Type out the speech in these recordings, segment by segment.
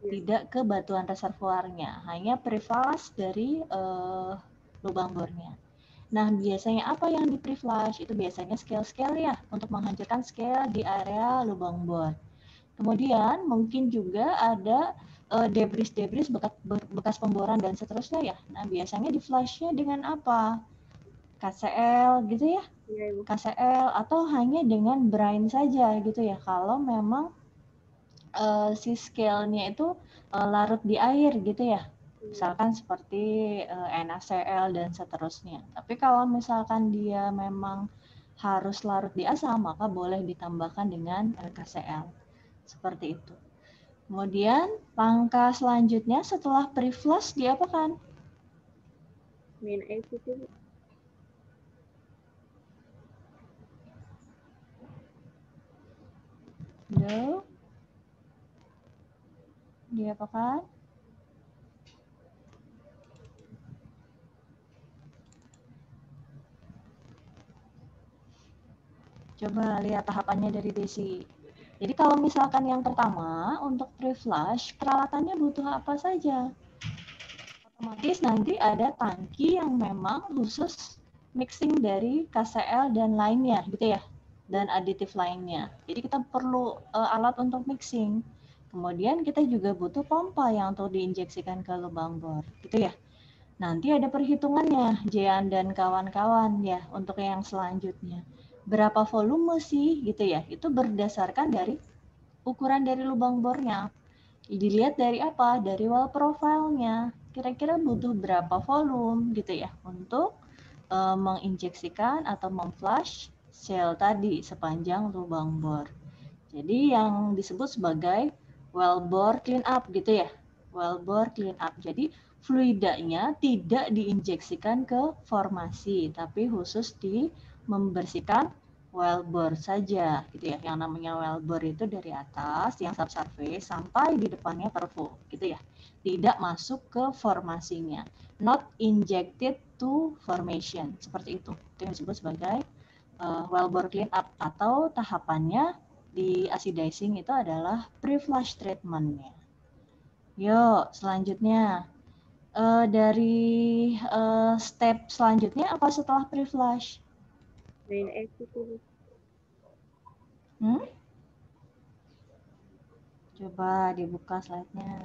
tidak ke batuan reservoirnya, hanya pre-flush dari lubang bornya. Nah, biasanya apa yang di pre-flush? Itu biasanya scale-scale ya, untuk menghancurkan scale di area lubang bor. Kemudian mungkin juga ada debris-debris bekas pemboran dan seterusnya ya. Nah, biasanya di flush-nya dengan apa? KCl gitu ya? Iya, Ibu. KCl atau hanya dengan brine saja gitu ya. Kalau memang si scale-nya itu larut di air gitu ya. Misalkan seperti NaCl dan seterusnya. Tapi kalau misalkan dia memang harus larut di asam, maka boleh ditambahkan dengan KCl. Seperti itu. Kemudian langkah selanjutnya setelah pre-flush diapakan? Main acid itu. Halo? Diapakan? Coba lihat tahapannya dari Desi. Jadi kalau misalkan yang pertama untuk pre-flush, peralatannya butuh apa saja? Otomatis nanti ada tangki yang memang khusus mixing dari KCl dan lainnya gitu ya, dan aditif lainnya. Jadi kita perlu alat untuk mixing. Kemudian kita juga butuh pompa yang untuk diinjeksikan ke lubang bor gitu ya. Nanti ada perhitungannya, Jean dan kawan-kawan ya untuk yang selanjutnya. Berapa volume sih gitu ya? Itu berdasarkan dari ukuran dari lubang bornya. Dilihat dari apa? Dari wall profile-nya. Kira-kira butuh berapa volume gitu ya untuk menginjeksikan atau memflush sel tadi sepanjang lubang bor. Jadi yang disebut sebagai well bore clean up gitu ya. Well bore clean up. Jadi fluidanya tidak diinjeksikan ke formasi, tapi khusus di membersihkan wellbore saja gitu ya. Yang namanya wellbore itu dari atas yang subsurface sampai di depannya perfo gitu ya. Tidak masuk ke formasinya. Not injected to formation. Seperti itu. Itu yang disebut sebagai wellbore clean up atau tahapannya di acidizing itu adalah pre-flush treatment-nya. Yuk, selanjutnya dari step selanjutnya apa setelah pre-flush? Main acid itu. Hmm? Coba dibuka slide-nya.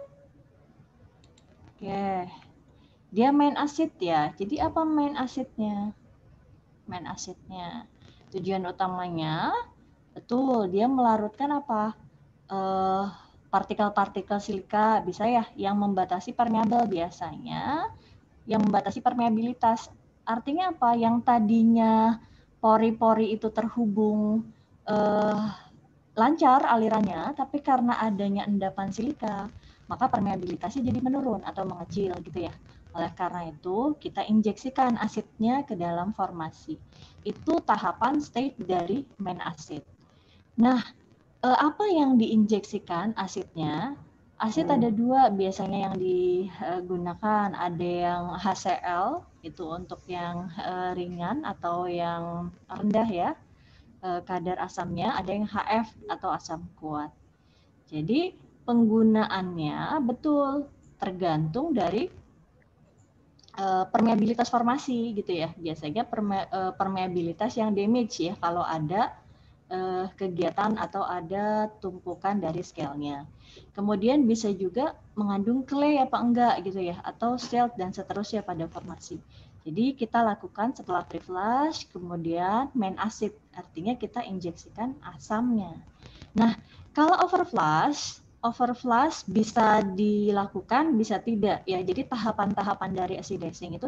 Oke, dia main acid ya. Jadi apa main acidnya? Main acidnya tujuan utamanya betul dia melarutkan apa? Partikel-partikel silika bisa ya yang membatasi permeabel biasanya yang membatasi permeabilitas. Artinya apa? Yang tadinya pori-pori itu terhubung lancar alirannya, tapi karena adanya endapan silika, maka permeabilitasnya jadi menurun atau mengecil gitu ya. Oleh karena itu, kita injeksikan asidnya ke dalam formasi. Itu tahapan state dari main acid. Nah, apa yang diinjeksikan asidnya? Asid ada dua biasanya yang digunakan, ada yang HCl itu untuk yang ringan atau yang rendah ya kadar asamnya, ada yang HF atau asam kuat. Jadi penggunaannya betul tergantung dari permeabilitas formasi gitu ya. Biasanya permeabilitas yang damage ya kalau ada kegiatan atau ada tumpukan dari scale-nya. Kemudian bisa juga mengandung clay apa enggak gitu ya, atau silt dan seterusnya pada formasi. Jadi kita lakukan setelah pre-flush, kemudian main acid, artinya kita injeksikan asamnya. Nah, kalau overflush bisa dilakukan, bisa tidak ya. Jadi tahapan-tahapan dari acidizing itu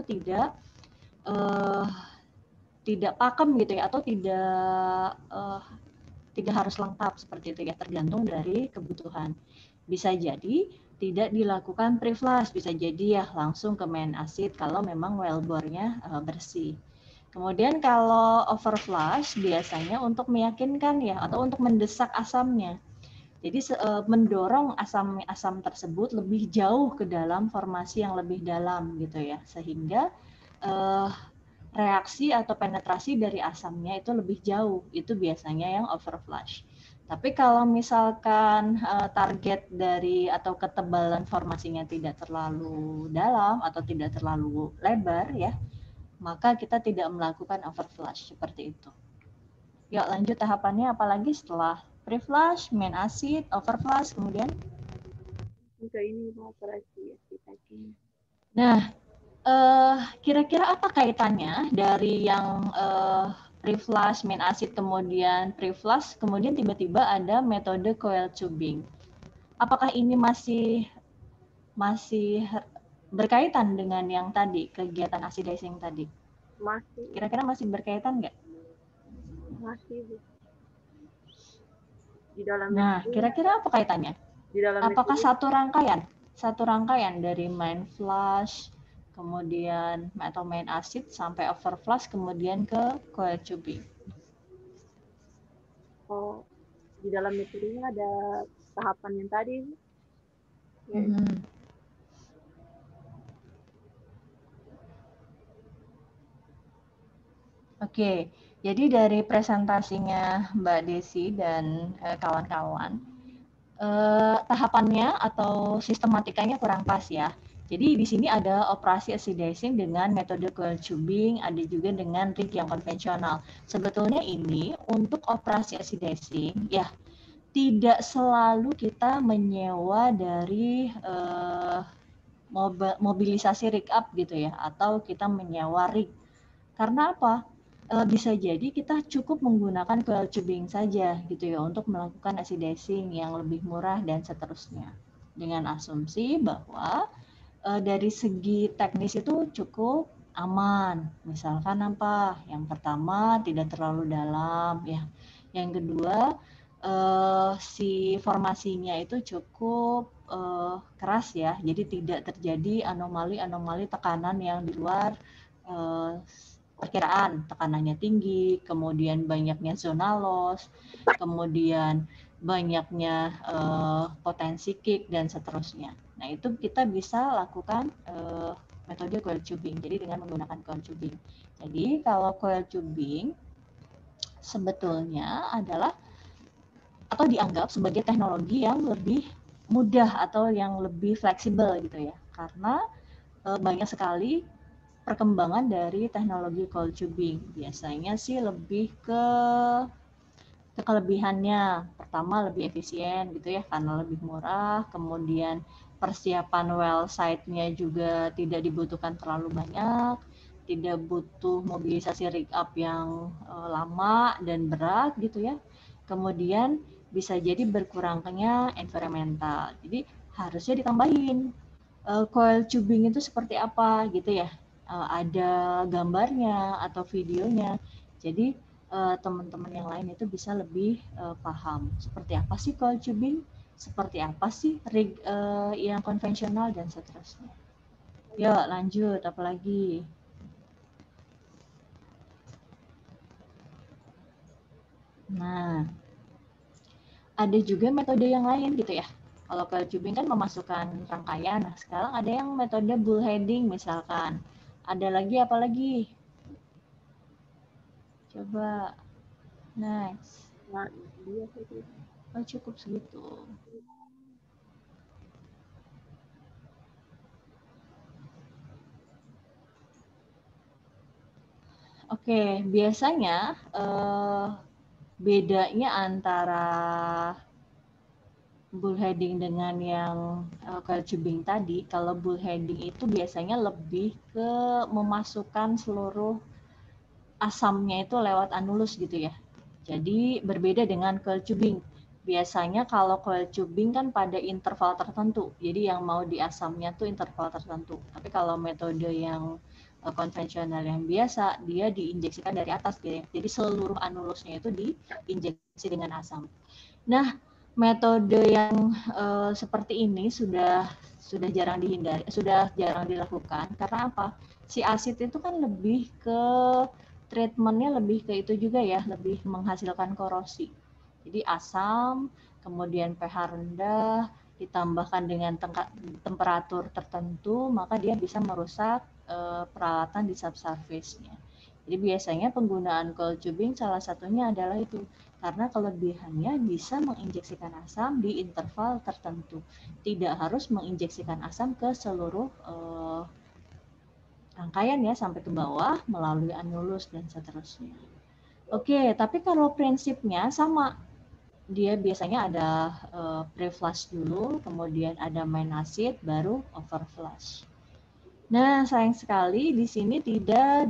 tidak pakem gitu ya, atau tidak harus lengkap seperti itu ya, tergantung dari kebutuhan. Bisa jadi tidak dilakukan pre-flush, bisa jadi ya langsung ke main acid kalau memang wellbore-nya bersih. Kemudian kalau overflush biasanya untuk meyakinkan ya atau untuk mendesak asamnya. Jadi mendorong asam tersebut lebih jauh ke dalam formasi yang lebih dalam gitu ya, sehingga reaksi atau penetrasi dari asamnya itu lebih jauh. Itu biasanya yang overflush. Tapi kalau misalkan target dari atau ketebalan formasinya tidak terlalu dalam atau tidak terlalu lebar ya, maka kita tidak melakukan overflush seperti itu. Yuk lanjut tahapannya, apalagi setelah preflush, main acid, overflush, kemudian. Untuk ini operasi aktif. Nah, kira-kira apa kaitannya dari yang preflush, main acid, kemudian preflush, kemudian tiba-tiba ada metode coil tubing? Apakah ini masih berkaitan dengan yang tadi, kegiatan acidizing tadi? Masih. Kira-kira masih berkaitan nggak? Masih, Bu. Di dalam Nah, kira-kira apa kaitannya? Di dalam apakah metode, satu rangkaian dari main flush, kemudian atau main acid sampai overflush, kemudian ke coil tubing? oh, di dalam metodenya ada tahapan yang tadi, Bu. Ya, Oke, jadi dari presentasinya Mbak Desi dan kawan-kawan, tahapannya atau sistematikanya kurang pas ya. Jadi di sini ada operasi acidizing dengan metode coil tubing, ada juga dengan rig yang konvensional. Sebetulnya ini untuk operasi acidizing ya tidak selalu kita menyewa dari mobilisasi rig up gitu ya, atau kita menyewa rig. Karena apa? Bisa jadi kita cukup menggunakan coil tubing saja gitu ya untuk melakukan acidizing yang lebih murah dan seterusnya. Dengan asumsi bahwa dari segi teknis itu cukup aman. Misalkan apa? Yang pertama tidak terlalu dalam ya. Yang kedua si formasinya itu cukup keras ya. Jadi tidak terjadi anomali-anomali tekanan yang di luar perkiraan, tekanannya tinggi, kemudian banyaknya zona loss, kemudian banyaknya potensi kick dan seterusnya. Nah, itu kita bisa lakukan metode coil tubing. Jadi dengan menggunakan coil tubing. Jadi kalau coil tubing sebetulnya adalah atau dianggap sebagai teknologi yang lebih mudah atau yang lebih fleksibel gitu ya. Karena banyak sekali perkembangan dari teknologi coil tubing. Biasanya sih lebih ke kelebihannya. Pertama lebih efisien gitu ya karena lebih murah, kemudian persiapan well site-nya juga tidak dibutuhkan terlalu banyak, tidak butuh mobilisasi rig up yang lama dan berat gitu ya. Kemudian bisa jadi berkurangnya environmental. Jadi harusnya ditambahin coil tubing itu seperti apa gitu ya. Ada gambarnya atau videonya. Jadi teman-teman yang lain itu bisa lebih paham seperti apa sih coil tubing, seperti apa sih rig yang konvensional dan seterusnya. Yuk lanjut, apa lagi? Nah, ada juga metode yang lain gitu ya. Kalau coil tubing kan memasukkan rangkaian, nah sekarang ada yang metode bullheading misalkan. Ada lagi apa lagi? Coba next. nah, dia itu. Oh, cukup segitu. Oke, biasanya bedanya antara bullheading dengan yang coil tubing tadi, kalau bullheading itu biasanya lebih ke memasukkan seluruh asamnya itu lewat anulus gitu ya. Jadi berbeda dengan coil tubing. Biasanya kalau coil tubing kan pada interval tertentu. Jadi yang mau diasamnya tuh interval tertentu. Tapi kalau metode yang konvensional yang biasa, dia diinjeksikan dari atas gitu ya. Jadi seluruh anulusnya itu diinjeksi dengan asam. Nah, metode yang seperti ini sudah jarang dihindari, sudah jarang dilakukan karena apa? Si asid itu kan lebih ke treatmentnya lebih ke itu juga ya, lebih menghasilkan korosi. Jadi asam, kemudian pH rendah, ditambahkan dengan temperatur tertentu, maka dia bisa merusak peralatan di subsurface-nya. Jadi biasanya penggunaan cold tubing salah satunya adalah itu. Karena kelebihannya bisa menginjeksikan asam di interval tertentu. Tidak harus menginjeksikan asam ke seluruh rangkaian ya, sampai ke bawah melalui anulus dan seterusnya. Oke, tapi kalau prinsipnya sama. Dia biasanya ada pre-flush dulu, kemudian ada main acid, baru overflush. Nah, sayang sekali di sini tidak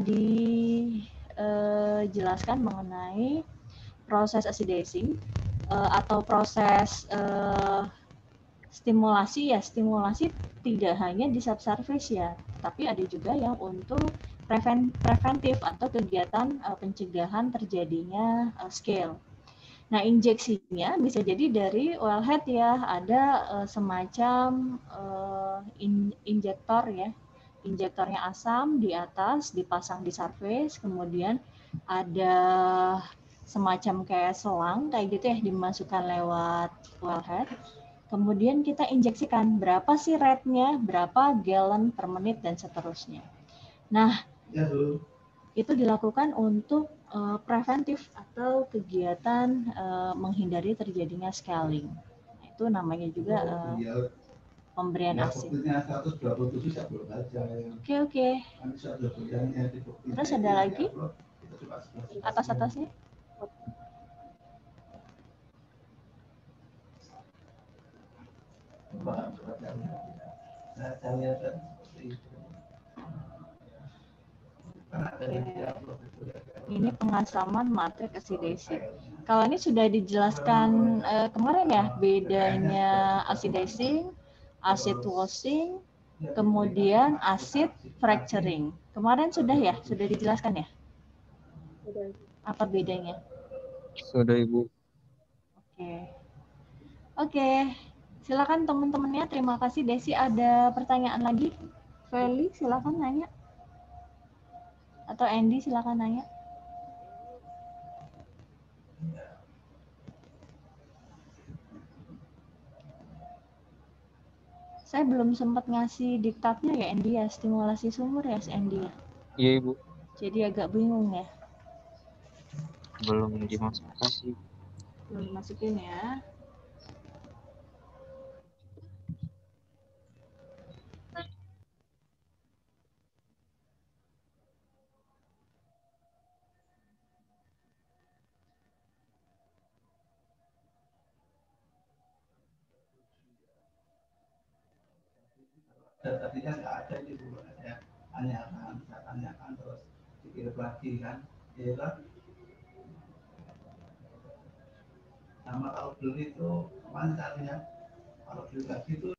dijelaskan mengenai proses acidizing atau proses stimulasi ya. Stimulasi tidak hanya di subsurface ya, tapi ada juga yang untuk preventif atau kegiatan pencegahan terjadinya scale. Nah, injeksinya bisa jadi dari wellhead ya, ada semacam injektor ya, injektornya asam di atas, dipasang di surface, kemudian ada semacam kayak selang, kayak gitu ya, dimasukkan lewat wellhead. Kemudian kita injeksikan berapa sih rate-nya, berapa gallon per menit, dan seterusnya. Nah, itu dilakukan untuk preventif atau kegiatan menghindari terjadinya scaling. Nah, itu namanya juga pemberian ASI. Oke. Terus ada lagi? Atas-atasnya? Ini pengasaman matrik acidasi. Kalau ini sudah dijelaskan kemarin ya, bedanya acidizing, acid washing, kemudian acid fracturing. Kemarin sudah ya, sudah dijelaskan ya? Sudah. Apa bedanya? Sudah, Ibu. Oke. Silakan teman-temannya. Terima kasih. Desi, ada pertanyaan lagi? Feli, silakan nanya. Atau Andy, silakan nanya. Saya belum sempat ngasih diktatnya ya, Andy ya, stimulasi sumur ya, Andy ya. Iya, Ibu. Jadi agak bingung ya. Belum dimasukin sih. Belum dimasukin ya. Tadi kan nggak ada itu, saya tanyakan terus dikira lagi kan, ya kan. Sama kalau beli itu kemana caranya? Kalau beli lagi itu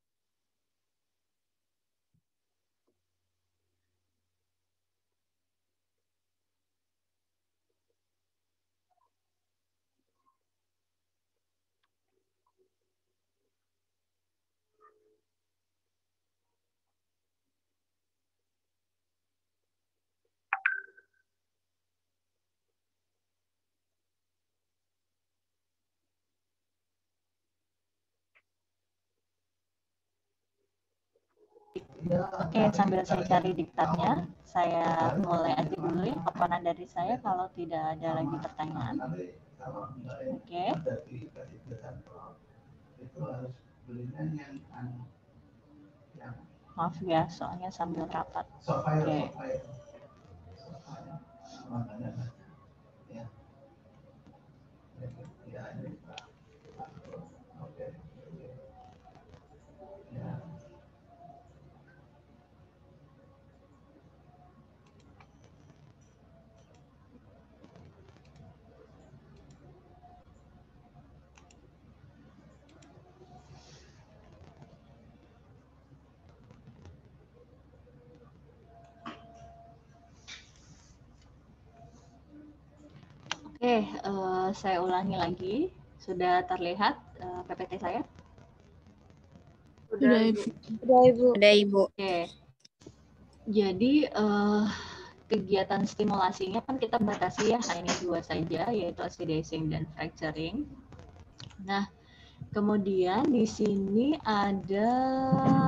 Oke, sambil saya cari diktatnya, saya mulai aja dulu ya paparan dari saya kalau tidak ada lagi pertanyaan. Oke. Maaf ya, soalnya sambil rapat. Oke. Oke, saya ulangi lagi. Sudah terlihat PPT saya? Sudah, Ibu. Sudah, Ibu. Oke. Jadi kegiatan stimulasinya kan kita batasi ya, hanya 2 saja, yaitu acidizing dan fracturing. Nah, kemudian di sini ada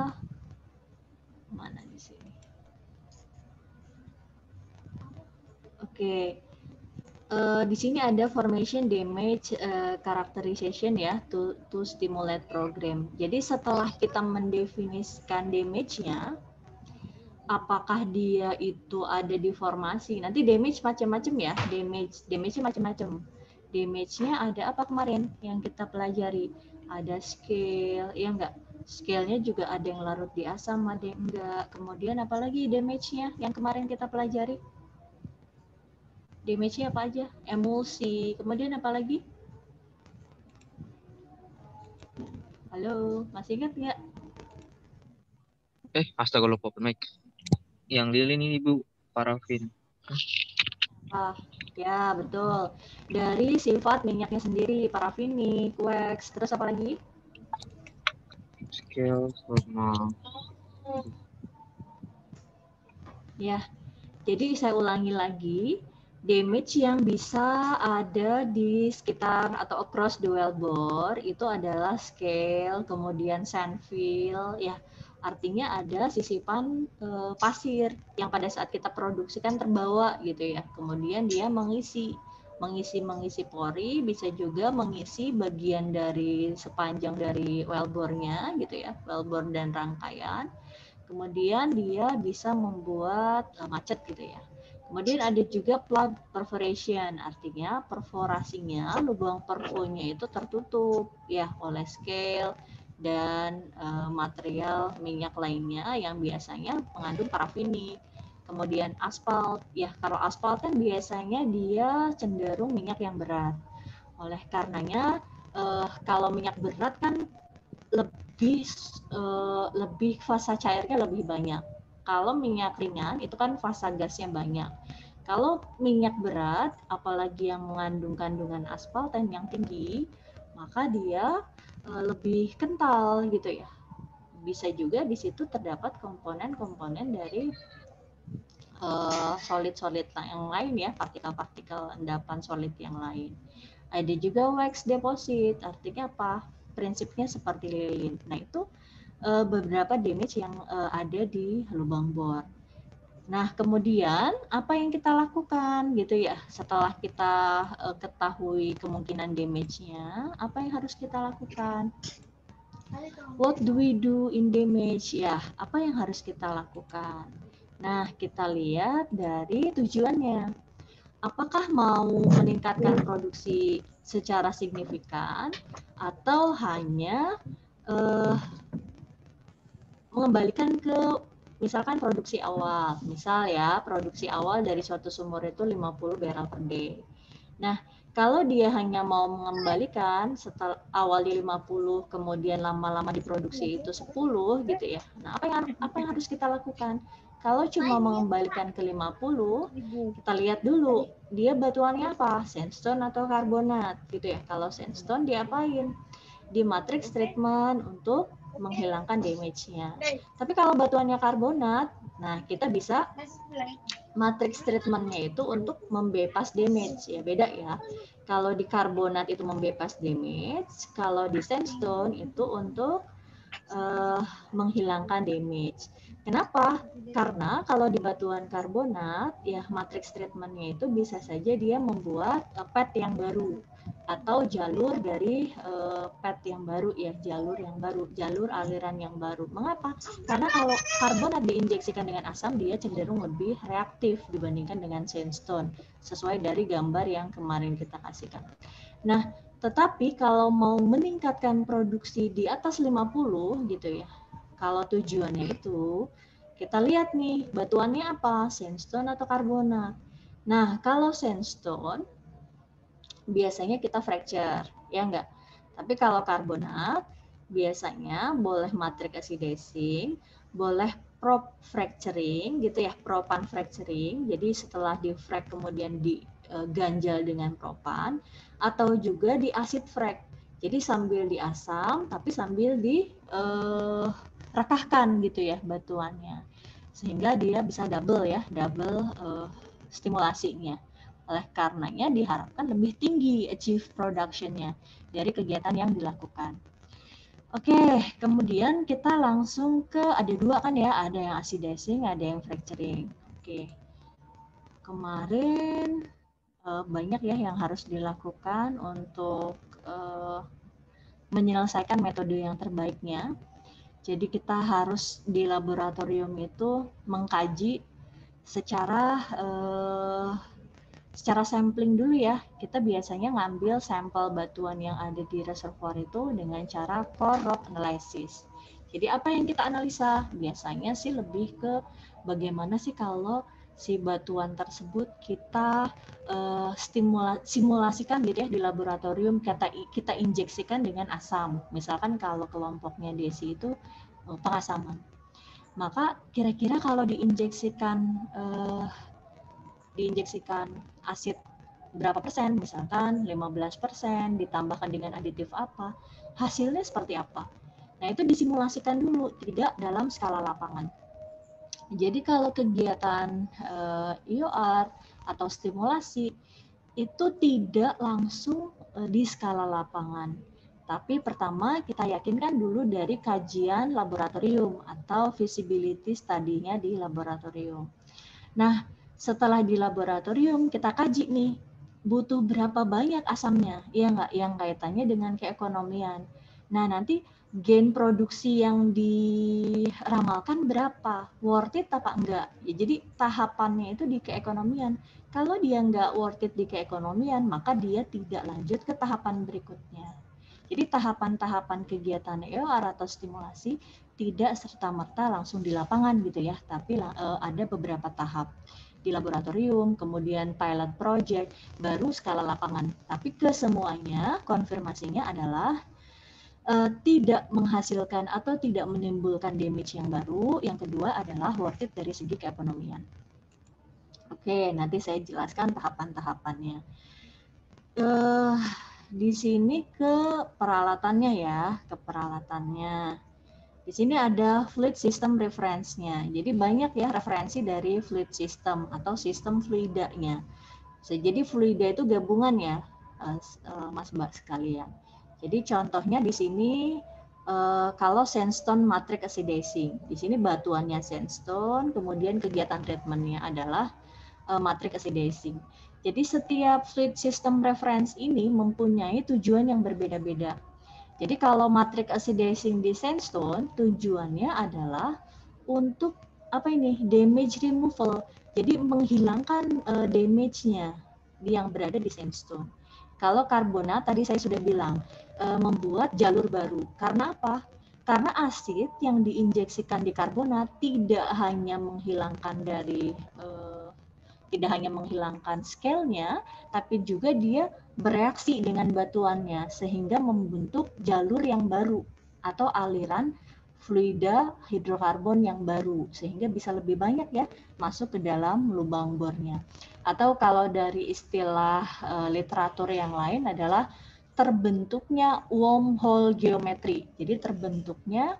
mana di sini? Oke. Di sini ada formation damage characterization ya to stimulate program. Jadi setelah kita mendefinisikan damage-nya, apakah dia itu ada di formasi? Nanti damage macam-macam ya, damage-nya macam-macam. Damage-nya ada apa kemarin yang kita pelajari? Ada scale, ya enggak? Scale-nya juga ada yang larut di asam, ada yang enggak. Kemudian apalagi damage-nya yang kemarin kita pelajari? Damage-nya apa aja? Emulsi. Kemudian apa lagi? Halo, masih ingat nggak? Astaga lupa open mic. Yang lilin ini Bu, parafin. Ah, ya betul. Dari sifat minyaknya sendiri, parafinik, wax, terus apa lagi? Scale sama Ya, jadi saya ulangi lagi, damage yang bisa ada di sekitar atau across the wellbore itu adalah scale, kemudian sandfill, ya artinya ada sisipan pasir yang pada saat kita produksikan terbawa gitu ya. Kemudian dia mengisi pori, bisa juga mengisi bagian dari sepanjang dari wellbore-nya gitu ya, wellbore dan rangkaian. Kemudian dia bisa membuat macet gitu ya. Kemudian ada juga plug perforation, artinya perforasinya, lubang perfonya itu tertutup ya oleh scale dan material minyak lainnya yang biasanya mengandung parafinik. Kemudian aspal, ya kalau aspal kan biasanya dia cenderung minyak yang berat. Oleh karenanya kalau minyak berat kan lebih fasa cairnya lebih banyak. Kalau minyak ringan itu kan fasa gasnya banyak. Kalau minyak berat, apalagi yang mengandung kandungan aspalten yang tinggi, maka dia lebih kental gitu ya. Bisa juga di situ terdapat komponen-komponen dari solid-solid yang lain ya, partikel-partikel endapan solid yang lain. Ada juga wax deposit, artinya apa? Prinsipnya seperti lilin. Nah itu beberapa damage yang ada di lubang bor. Nah kemudian apa yang kita lakukan gitu ya? Setelah kita ketahui kemungkinan damage-nya, apa yang harus kita lakukan? What do we do in damage? Ya, apa yang harus kita lakukan? Nah, kita lihat dari tujuannya. Apakah mau meningkatkan produksi secara signifikan atau hanya mengembalikan ke misalkan produksi awal. Misal ya, produksi awal dari suatu sumur itu 50 barrel per day. Nah, kalau dia hanya mau mengembalikan setelah awalnya 50 kemudian lama-lama diproduksi itu 10 gitu ya. Nah, apa yang harus kita lakukan? Kalau cuma mengembalikan ke 50, kita lihat dulu dia batuannya apa? Sandstone atau karbonat gitu ya. Kalau sandstone diapain? Di matrix treatment untuk menghilangkan damage-nya. Tapi kalau batuannya karbonat, nah kita bisa matrix treatment-nya itu untuk membepas damage ya, beda ya. Kalau di karbonat itu membepas damage, kalau di sandstone itu untuk menghilangkan damage. Kenapa? Karena kalau di batuan karbonat ya matrix treatment-nya itu bisa saja dia membuat pad yang baru atau jalur dari pad yang baru ya, jalur aliran yang baru. Mengapa? Karena kalau karbonat diinjeksikan dengan asam dia cenderung lebih reaktif dibandingkan dengan sandstone sesuai dari gambar yang kemarin kita kasihkan. Nah, tetapi kalau mau meningkatkan produksi di atas 50 gitu ya, kalau tujuannya itu, kita lihat nih batuannya apa, sandstone atau karbonat. Nah, kalau sandstone, biasanya kita fracture, ya enggak? Tapi kalau karbonat, biasanya boleh matrix acidizing, boleh prop fracturing gitu ya, propan fracturing. Jadi setelah di frac kemudian diganjal dengan propan, atau juga di acid frac. Jadi sambil diasam tapi sambil direkahkan gitu ya batuannya. Sehingga dia bisa double stimulasinya. Oleh karenanya diharapkan lebih tinggi achieve production-nya dari kegiatan yang dilakukan. Oke, kemudian kita langsung ke ada dua kan ya, ada yang acidizing, ada yang fracturing. Oke. kemarin banyak ya yang harus dilakukan untuk menyelesaikan metode yang terbaiknya. Jadi kita harus di laboratorium itu mengkaji secara sampling dulu ya. Kita biasanya ngambil sampel batuan yang ada di reservoir itu dengan cara core rock analysis. Jadi apa yang kita analisa? Biasanya sih lebih ke bagaimana sih kalau si batuan tersebut kita simulasikan gitu ya di laboratorium, kita injeksikan dengan asam. Misalkan kalau kelompoknya DESI itu pengasaman. Maka kira-kira kalau diinjeksikan asid berapa persen, misalkan 15%, ditambahkan dengan aditif apa, hasilnya seperti apa. Nah, itu disimulasikan dulu, tidak dalam skala lapangan. Jadi kalau kegiatan IOR atau stimulasi itu tidak langsung di skala lapangan. Tapi pertama kita yakinkan dulu dari kajian laboratorium atau feasibility study-nya di laboratorium. Nah, setelah di laboratorium kita kaji nih, butuh berapa banyak asamnya, ya nggak, yang kaitannya dengan keekonomian. Nah, nanti gain produksi yang diramalkan berapa, worth it apa enggak. Ya, jadi tahapannya itu di keekonomian. Kalau dia nggak worth it di keekonomian, maka dia tidak lanjut ke tahapan berikutnya. Jadi tahapan-tahapan kegiatan EOR atau stimulasi tidak serta-merta langsung di lapangan gitu ya, tapi ada beberapa tahap di laboratorium, kemudian pilot project, baru skala lapangan. Tapi kesemuanya konfirmasinya adalah tidak menghasilkan atau tidak menimbulkan damage yang baru. Yang kedua adalah worth it dari segi keekonomian. Oke, nanti saya jelaskan tahapan-tahapannya. Di sini ke peralatannya ya, ke peralatannya. Di sini ada fluid system reference-nya. Jadi banyak ya referensi dari fluid system atau sistem fluidanya. Jadi fluida itu gabungan ya, Mas Mbak sekalian. Jadi contohnya di sini kalau sandstone matrix acidizing, di sini batuannya sandstone, kemudian kegiatan treatmentnya adalah matrix acidizing. Jadi setiap fluid system reference ini mempunyai tujuan yang berbeda-beda. Jadi kalau matrix acidizing di sandstone tujuannya adalah untuk damage removal. Jadi menghilangkan damage-nya yang berada di sandstone. Kalau karbonat tadi saya sudah bilang membuat jalur baru. Karena apa? Karena asid yang diinjeksikan di karbonat tidak hanya menghilangkan scale-nya, tapi juga dia bereaksi dengan batuannya sehingga membentuk jalur yang baru atau aliran fluida hidrokarbon yang baru sehingga bisa lebih banyak ya masuk ke dalam lubang bornya. Atau kalau dari istilah literatur yang lain adalah terbentuknya wormhole geometri. Jadi terbentuknya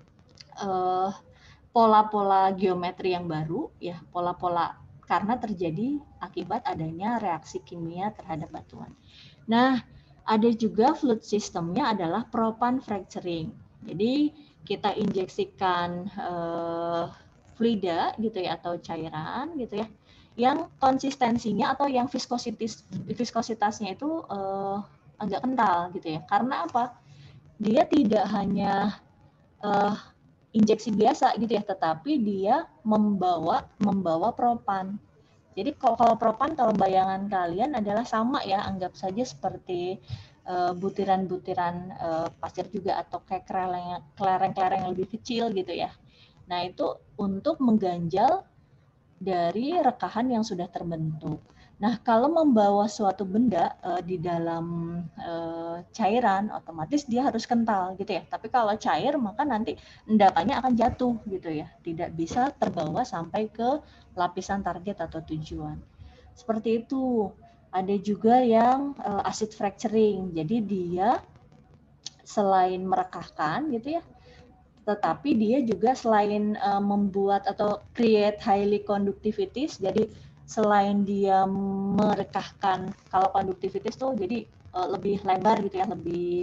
pola-pola geometri yang baru ya, pola-pola karena terjadi akibat adanya reaksi kimia terhadap batuan. Nah, ada juga fluid systemnya adalah propan fracturing. Jadi kita injeksikan fluida gitu ya atau cairan gitu ya, yang konsistensinya atau yang viskositasnya itu agak kental gitu ya. Karena apa? Dia tidak hanya injeksi biasa gitu ya, tetapi dia membawa propan. Jadi kalau propan, kalau bayangan kalian adalah sama ya, anggap saja seperti butiran-butiran pasir juga atau kayak kelereng-kelereng yang lebih kecil gitu ya. Nah itu untuk mengganjal dari rekahan yang sudah terbentuk. Nah, kalau membawa suatu benda di dalam cairan, otomatis dia harus kental gitu ya. Tapi kalau cair, maka nanti endapannya akan jatuh gitu ya. Tidak bisa terbawa sampai ke lapisan target atau tujuan. Seperti itu. Ada juga yang acid fracturing. Jadi dia selain merekahkan gitu ya, tetapi dia juga selain membuat atau create highly conductivities, jadi selain dia merekahkan, kalau conductivities tuh jadi lebih lebar gitu ya,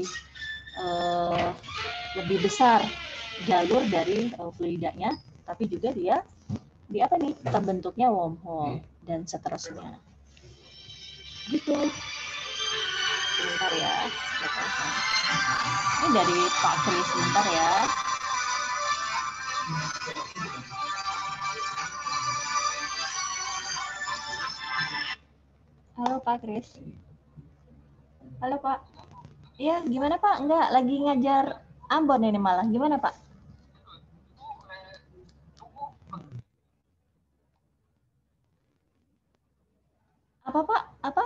lebih besar jalur dari fluidanya, tapi juga dia terbentuknya wormhole. dan seterusnya. Gitu. Sebentar ya. Ini dari Pak Kris, sebentar ya. Halo Pak Kris. Halo Pak. Iya, gimana Pak? Enggak, lagi ngajar Ambon ini malah. Gimana Pak? Apa Pak? Apa?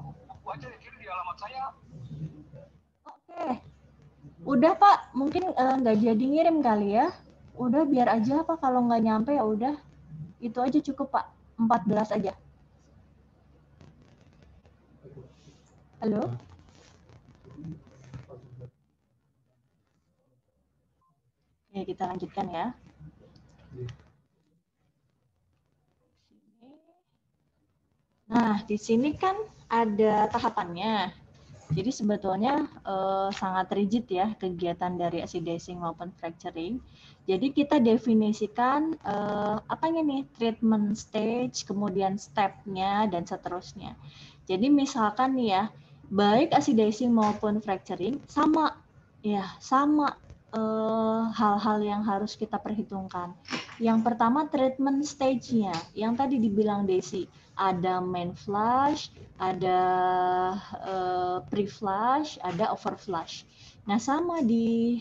Oke. Udah Pak, mungkin nggak jadi ngirim kali ya. Udah biar aja Pak, kalau nggak nyampe ya udah. Itu aja cukup Pak, 14 aja. Halo? Oke, kita lanjutkan ya. Nah, di sini kan ada tahapannya. Jadi sebetulnya sangat rigid ya kegiatan dari acidizing maupun fracturing. Jadi kita definisikan apanya nih, treatment stage, kemudian step-nya, dan seterusnya. Jadi misalkan nih ya, baik acidizing maupun fracturing sama hal-hal yang harus kita perhitungkan. Yang pertama treatment stage-nya, yang tadi dibilang Desi, ada main flush, ada pre-flush, ada over-flush. Nah sama di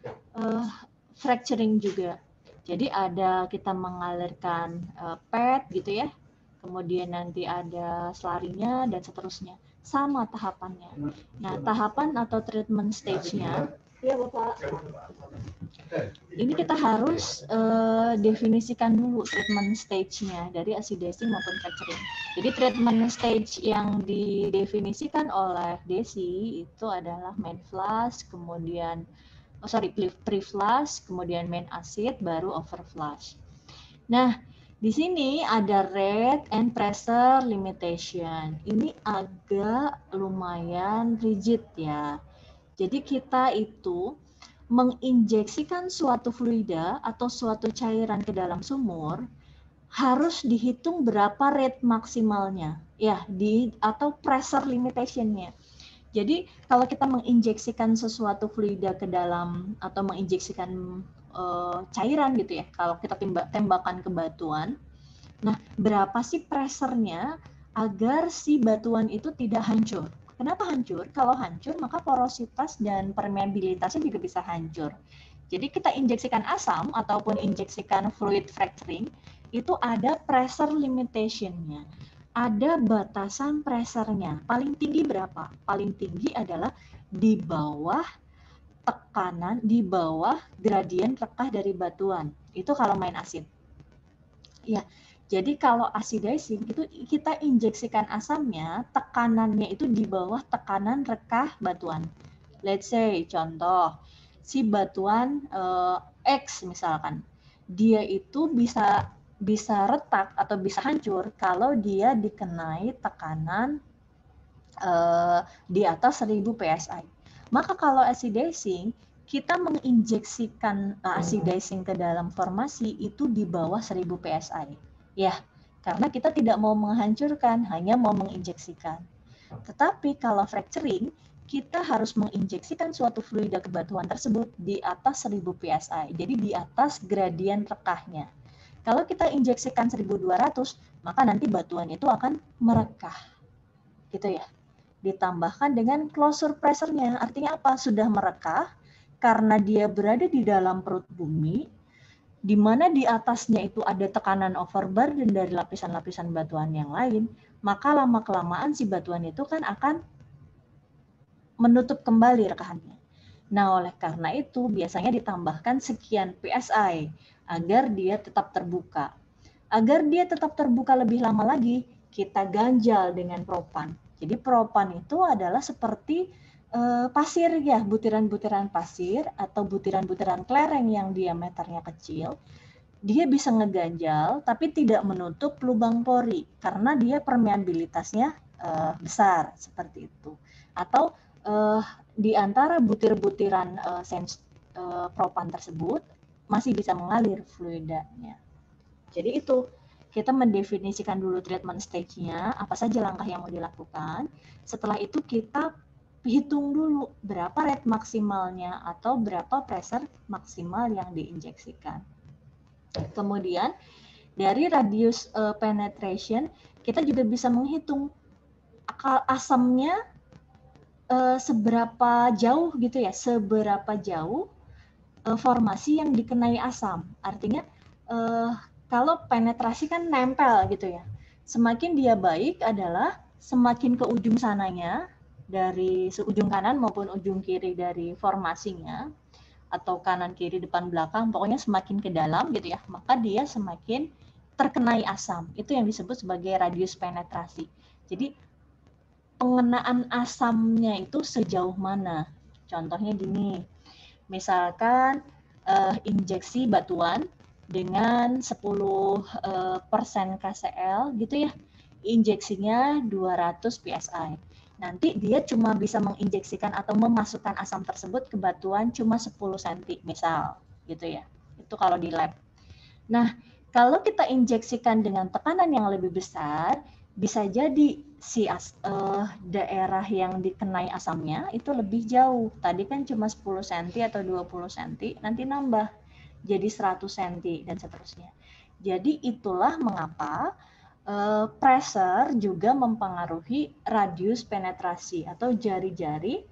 fracturing juga. Jadi ada kita mengalirkan pad gitu ya, kemudian nanti ada selarinya dan seterusnya. Sama tahapannya. Nah tahapan atau treatment stage-nya, ya Bapak. Ini kita harus definisikan dulu treatment stage-nya dari acidizing maupun fracturing. Jadi treatment stage yang didefinisikan oleh Desi itu adalah main flush, kemudian pre-flush, kemudian main acid, baru over-flush. Nah, di sini ada rate and pressure limitation. Ini agak lumayan rigid ya. Jadi kita itu menginjeksikan suatu fluida atau suatu cairan ke dalam sumur harus dihitung berapa rate maksimalnya ya atau pressure limitation-nya. Jadi kalau kita menginjeksikan sesuatu fluida ke dalam atau menginjeksikan cairan gitu ya, kalau kita tembakan ke batuan, nah berapa sih pressure-nya agar si batuan itu tidak hancur? Kenapa hancur? Kalau hancur maka porositas dan permeabilitasnya juga bisa hancur. Jadi kita injeksikan asam ataupun injeksikan fluid fracturing itu ada pressure limitation-nya. Ada batasan pressure-nya. Paling tinggi berapa? Paling tinggi adalah di bawah tekanan, di bawah gradien rekah dari batuan. Itu kalau main asid. Ya, jadi kalau acidizing itu kita injeksikan asamnya, tekanannya itu di bawah tekanan rekah batuan. Let's say contoh, si batuan X misalkan, dia itu bisa retak atau bisa hancur kalau dia dikenai tekanan di atas 1000 psi. Maka kalau acidizing, kita menginjeksikan acidizing ke dalam formasi itu di bawah 1000 psi. Ya, karena kita tidak mau menghancurkan, hanya mau menginjeksikan. Tetapi kalau fracturing, kita harus menginjeksikan suatu fluida ke batuan tersebut di atas 1000 psi. Jadi di atas gradien rekahnya. Kalau kita injeksikan 1200, maka nanti batuan itu akan merekah. Gitu ya. Ditambahkan dengan closure pressure-nya. Artinya apa? Sudah merekah karena dia berada di dalam perut bumi, di mana di atasnya itu ada tekanan overburden dari lapisan-lapisan batuan yang lain, maka lama-kelamaan si batuan itu kan akan menutup kembali rekahannya. Nah, oleh karena itu biasanya ditambahkan sekian PSI agar dia tetap terbuka. Agar dia tetap terbuka lebih lama lagi, kita ganjal dengan propan. Jadi propan itu adalah seperti pasir ya, butiran-butiran pasir atau butiran-butiran kelereng yang diameternya kecil. Dia bisa ngeganjal tapi tidak menutup lubang pori karena dia permeabilitasnya besar seperti itu. Atau di antara butir-butiran propan tersebut masih bisa mengalir fluidanya. Jadi itu. kita mendefinisikan dulu treatment stage-nya, apa saja langkah yang mau dilakukan. Setelah itu kita hitung dulu berapa rate maksimalnya atau berapa pressure maksimal yang diinjeksikan. Kemudian dari radius penetration, kita juga bisa menghitung asamnya seberapa jauh gitu ya, seberapa jauh formasi yang dikenai asam. Artinya kalau penetrasi kan nempel gitu ya. Semakin dia baik adalah semakin ke ujung sananya, dari ujung kanan maupun ujung kiri dari formasinya, atau kanan kiri depan belakang, pokoknya semakin ke dalam gitu ya, maka dia semakin terkenai asam. Itu yang disebut sebagai radius penetrasi. Jadi pengenaan asamnya itu sejauh mana? Contohnya gini, misalkan injeksi batuan dengan 10% KCl gitu ya, injeksinya 200 PSI. Nanti dia cuma bisa menginjeksikan atau memasukkan asam tersebut ke batuan cuma 10 cm misal gitu ya. Itu kalau di lab. Nah, kalau kita injeksikan dengan tekanan yang lebih besar, bisa jadi si daerah yang dikenai asamnya itu lebih jauh. Tadi kan cuma 10 cm atau 20 cm, nanti nambah jadi 100 cm dan seterusnya. Jadi itulah mengapa pressure juga mempengaruhi radius penetrasi atau jari-jari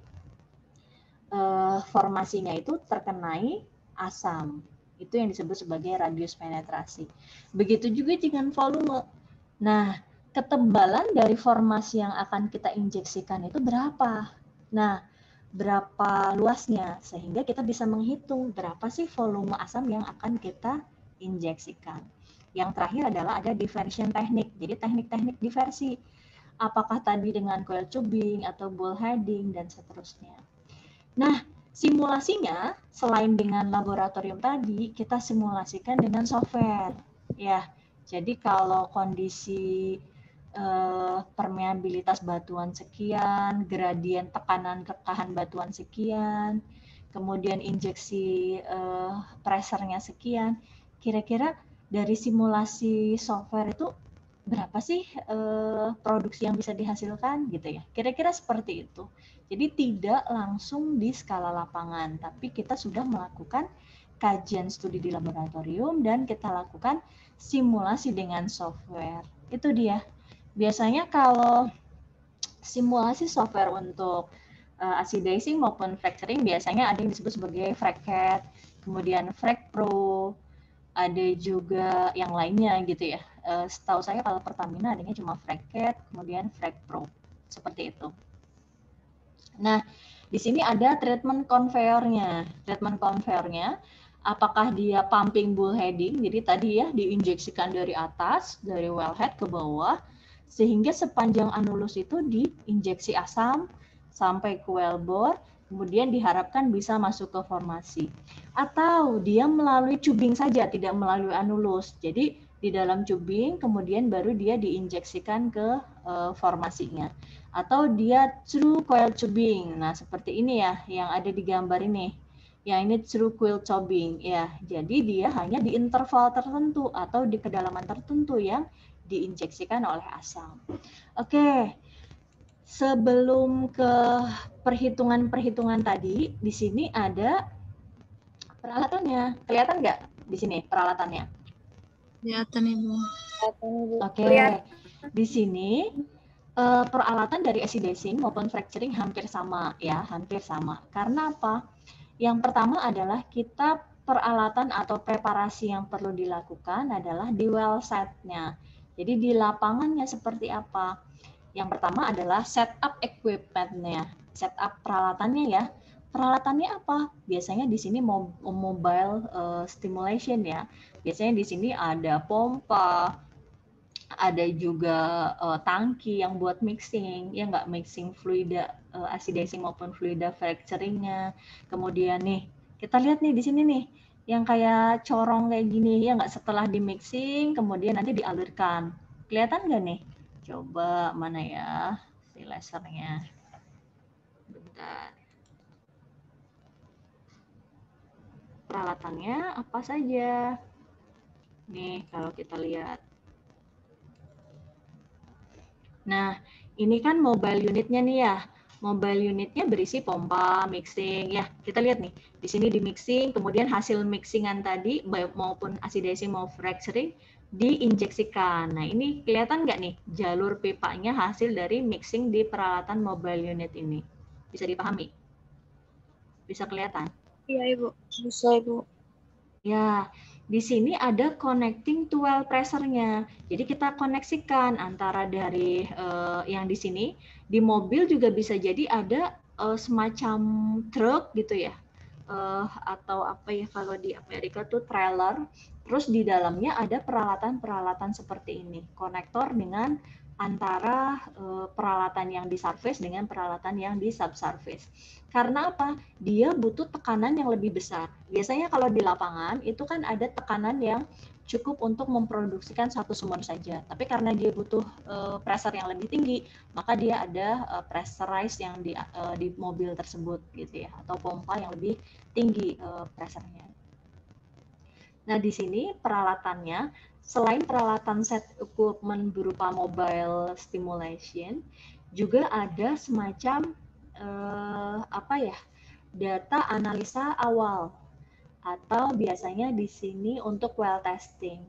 formasinya itu terkenai asam. Itu yang disebut sebagai radius penetrasi. Begitu juga dengan volume. Nah, ketebalan dari formasi yang akan kita injeksikan itu berapa? Nah, berapa luasnya? Sehingga kita bisa menghitung berapa sih volume asam yang akan kita injeksikan. Yang terakhir adalah ada diversion teknik. Jadi teknik-teknik diversi. Apakah tadi dengan coil tubing atau bullheading dan seterusnya. Nah, simulasinya selain dengan laboratorium tadi, kita simulasikan dengan software. Ya, jadi kalau kondisi permeabilitas batuan sekian, gradien tekanan rekahan batuan sekian, kemudian injeksi pressure-nya sekian, kira-kira dari simulasi software itu berapa sih produksi yang bisa dihasilkan gitu ya. Kira-kira seperti itu. Jadi tidak langsung di skala lapangan, tapi kita sudah melakukan kajian studi di laboratorium dan kita lakukan simulasi dengan software. Itu dia. Biasanya kalau simulasi software untuk acidizing maupun fracturing biasanya ada yang disebut sebagai FracCAD, kemudian FracPro, ada juga yang lainnya gitu ya. Setahu saya kalau Pertamina adanya cuma FracCAD, kemudian FracPro, seperti itu. Nah, di sini ada treatment conveyor-nya. Treatment conveyor-nya, apakah dia pumping bullheading, jadi tadi ya diinjeksikan dari atas, dari wellhead ke bawah, sehingga sepanjang anulus itu diinjeksi asam sampai ke wellbore, kemudian diharapkan bisa masuk ke formasi. Atau dia melalui tubing saja, tidak melalui anulus. Jadi di dalam tubing, kemudian baru dia diinjeksikan ke formasinya. Atau dia through coil tubing. Nah, seperti ini ya, yang ada di gambar ini. Yang ini through coil tubing. Ya, jadi dia hanya di interval tertentu atau di kedalaman tertentu yang diinjeksikan oleh asam. Oke, sebelum ke perhitungan-perhitungan tadi, di sini ada peralatannya. Kelihatan nggak di sini peralatannya? Kelihatan Ibu. Oke, di sini peralatan dari acidizing maupun fracturing hampir sama ya, hampir sama. Karena apa? Yang pertama adalah kita peralatan atau preparasi yang perlu dilakukan adalah di well site-nya. Jadi di lapangannya seperti apa? Yang pertama adalah setup equipment-nya, setup peralatannya ya. Peralatannya apa? Biasanya di sini mobile stimulation ya. Biasanya di sini ada pompa, ada juga tangki yang buat mixing, ya nggak, mixing fluida acidizing maupun fluida fracturingnya. Kemudian nih, kita lihat nih di sini nih, yang kayak corong kayak gini, ya nggak, setelah di mixing, kemudian nanti dialirkan. Kelihatan nggak nih? Coba mana ya si lasernya. Bentar. Peralatannya apa saja? Nih, kalau kita lihat. Nah, ini kan mobile unitnya nih ya. Mobile unitnya berisi pompa, mixing ya. Kita lihat nih, di sini di mixing, kemudian hasil mixingan tadi maupun acidizing mau fracturing diinjeksikan. Nah, ini kelihatan nggak nih jalur pipanya hasil dari mixing di peralatan mobile unit ini? Bisa dipahami? Bisa kelihatan? Iya, Ibu. Bisa, Ibu. Ya, di sini ada connecting to well pressure-nya. Jadi kita koneksikan antara dari yang di sini, di mobil juga bisa jadi ada semacam truk gitu ya, atau apa ya kalau di Amerika tuh trailer. Terus di dalamnya ada peralatan-peralatan seperti ini, konektor dengan antara peralatan yang di surface dengan peralatan yang di subsurface. Karena apa? Dia butuh tekanan yang lebih besar. Biasanya kalau di lapangan itu kan ada tekanan yang cukup untuk memproduksikan satu sumur saja. Tapi karena dia butuh pressure yang lebih tinggi, maka dia ada pressurize yang di mobil tersebut gitu ya, atau pompa yang lebih tinggi pressure-nya. Nah, di sini peralatannya, selain peralatan set equipment berupa mobile stimulation, juga ada semacam apa ya, data analisa awal, atau biasanya di sini untuk well testing.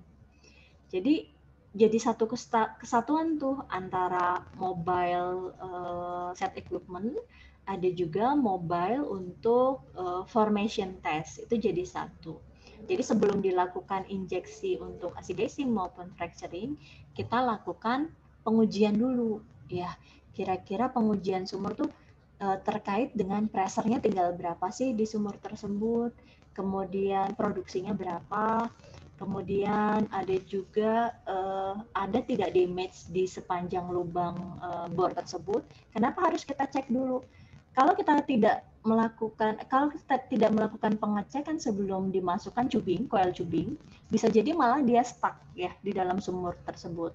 Jadi satu kesatuan tuh antara mobile set equipment, ada juga mobile untuk formation test, itu jadi satu. Jadi sebelum dilakukan injeksi untuk acidizing maupun fracturing, kita lakukan pengujian dulu. Ya, kira-kira pengujian sumur tuh terkait dengan pressure-nya tinggal berapa sih di sumur tersebut, kemudian produksinya berapa, kemudian ada juga ada tidak damage di sepanjang lubang bor tersebut. Kenapa harus kita cek dulu? Kalau kita tidak melakukan pengecekan sebelum dimasukkan tubing, coil tubing, bisa jadi malah dia stuck ya di dalam sumur tersebut.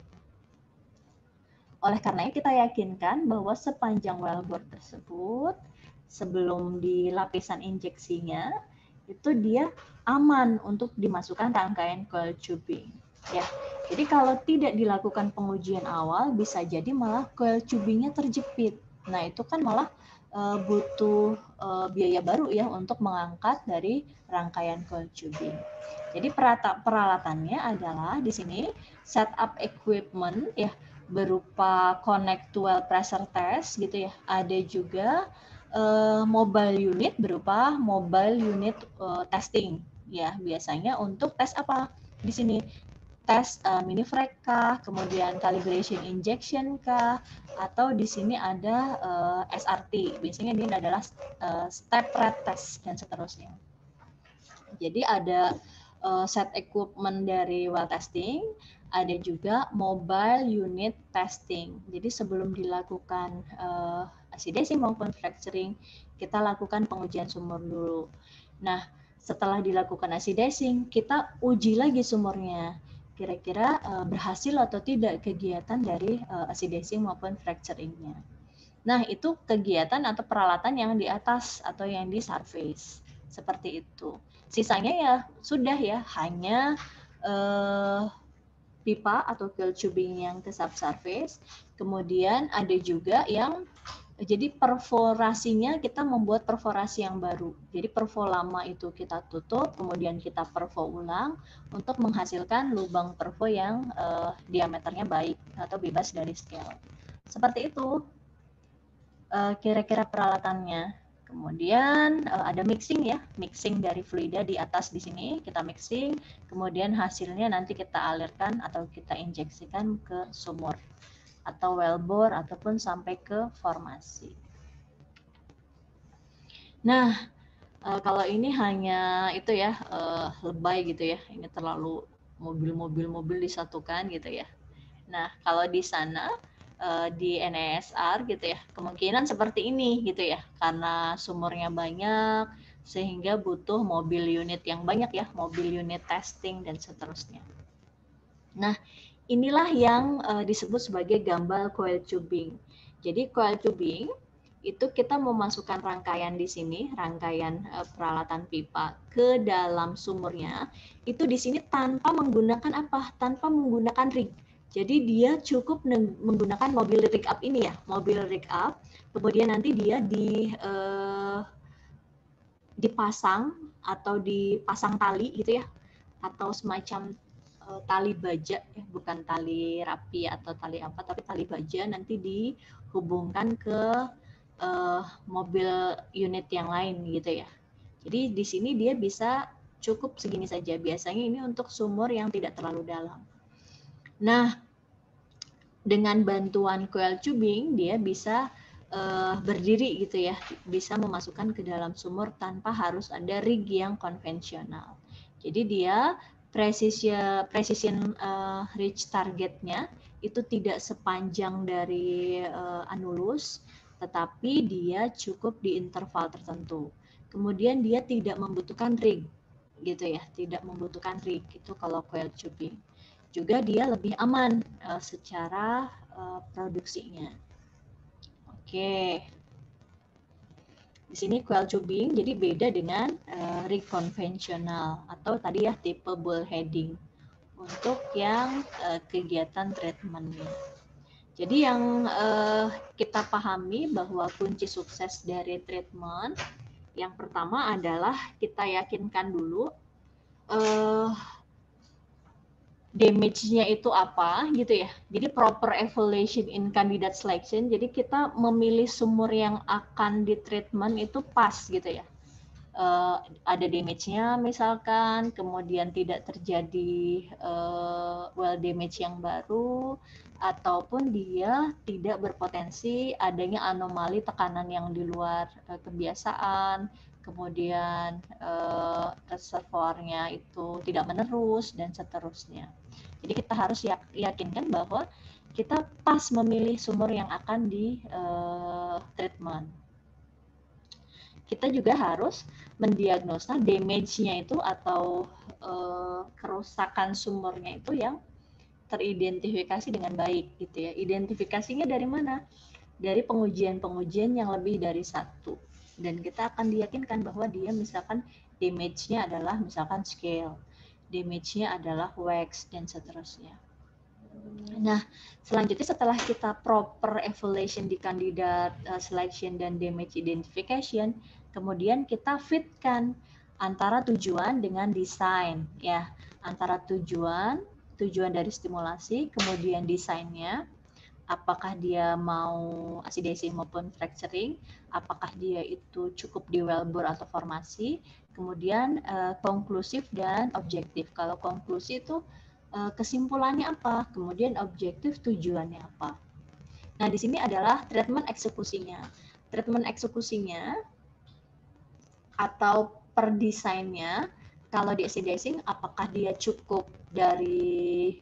Oleh karena itu kita yakinkan bahwa sepanjang wellbore tersebut sebelum di lapisan injeksinya itu dia aman untuk dimasukkan rangkaian coil tubing. Ya, jadi kalau tidak dilakukan pengujian awal bisa jadi malah coil tubingnya terjepit. Nah itu kan malah butuh biaya baru ya untuk mengangkat dari rangkaian coil tubing. Jadi peralatannya adalah di sini setup equipment ya berupa connect to well pressure test gitu ya. Ada juga mobile unit berupa mobile unit testing ya, biasanya untuk tes apa di sini, tes mini frag kah, kemudian calibration injection kah, atau di sini ada SRT, biasanya ini adalah step rate test dan seterusnya. Jadi ada set equipment dari well testing, ada juga mobile unit testing. Jadi sebelum dilakukan acidizing maupun fracturing, kita lakukan pengujian sumur dulu. Nah, setelah dilakukan acidizing, kita uji lagi sumurnya. Kira-kira berhasil atau tidak kegiatan dari acidizing maupun fracturingnya. Nah, itu kegiatan atau peralatan yang di atas atau yang di surface. Seperti itu. Sisanya ya sudah ya, hanya pipa atau coil tubing yang ke subsurface. Kemudian ada juga yang jadi perforasinya, kita membuat perforasi yang baru. Jadi perfo lama itu kita tutup, kemudian kita perfo ulang untuk menghasilkan lubang perfo yang diameternya baik atau bebas dari scale. Seperti itu kira-kira peralatannya. Kemudian ada mixing ya, mixing dari fluida di atas di sini kita mixing, kemudian hasilnya nanti kita alirkan atau kita injeksikan ke sumur atau wellbore ataupun sampai ke formasi. Nah, kalau ini hanya itu ya lebay gitu ya, ini terlalu mobil disatukan gitu ya. Nah, kalau di sana di NESR gitu ya, kemungkinan seperti ini gitu ya, karena sumurnya banyak sehingga butuh mobil unit yang banyak ya, mobil unit testing dan seterusnya. Nah, inilah yang disebut sebagai gambal coil tubing. Jadi coil tubing itu kita memasukkan rangkaian di sini, rangkaian peralatan pipa ke dalam sumurnya. Itu di sini tanpa menggunakan apa? Tanpa menggunakan rig. Jadi dia cukup menggunakan mobil rig up ini ya, mobil rig up. Kemudian nanti dia dipasang atau dipasang tali gitu ya, atau semacam tali baja ya, bukan tali rapi atau tali apa, tapi tali baja nanti dihubungkan ke mobil unit yang lain gitu ya. Jadi di sini dia bisa cukup segini saja. Biasanya ini untuk sumur yang tidak terlalu dalam. Nah, dengan bantuan coil tubing dia bisa berdiri gitu ya, bisa memasukkan ke dalam sumur tanpa harus ada rig yang konvensional. Jadi dia precision reach targetnya itu tidak sepanjang dari anulus, tetapi dia cukup di interval tertentu. Kemudian dia tidak membutuhkan rig, gitu ya, tidak membutuhkan rig itu kalau coil tubing. Juga dia lebih aman secara produksinya. Oke. Di sini coil tubing jadi beda dengan rig konvensional atau tadi ya tipe bullheading untuk yang kegiatan treatmentnya. Jadi yang kita pahami bahwa kunci sukses dari treatment yang pertama adalah kita yakinkan dulu damage-nya itu apa gitu ya. Jadi proper evaluation in candidate selection. Jadi kita memilih sumur yang akan ditreatment itu pas gitu ya. Ada damage-nya misalkan, kemudian tidak terjadi well damage yang baru, ataupun dia tidak berpotensi adanya anomali tekanan yang di luar kebiasaan, kemudian reservoirnya itu tidak menerus dan seterusnya. Jadi kita harus yakinkan bahwa kita pas memilih sumur yang akan di treatment. Kita juga harus mendiagnosa damage-nya itu atau kerusakan sumurnya itu yang teridentifikasi dengan baik gitu ya. Identifikasinya dari mana? Dari pengujian-pengujian yang lebih dari satu. Dan kita akan diyakinkan bahwa dia misalkan damage-nya adalah misalkan scale, damage-nya adalah wax dan seterusnya. Nah, selanjutnya setelah kita proper evaluation di candidate selection dan damage identification, kemudian kita fitkan antara tujuan dengan desain ya, antara tujuan dari stimulasi, kemudian desainnya, apakah dia mau acidizing maupun fracturing, apakah dia itu cukup di wellbore atau formasi, kemudian konklusif dan objektif. Kalau konklusi itu kesimpulannya apa, kemudian objektif tujuannya apa. Nah, di sini adalah treatment eksekusinya. Treatment eksekusinya atau per desainnya, kalau di acidizing apakah dia cukup dari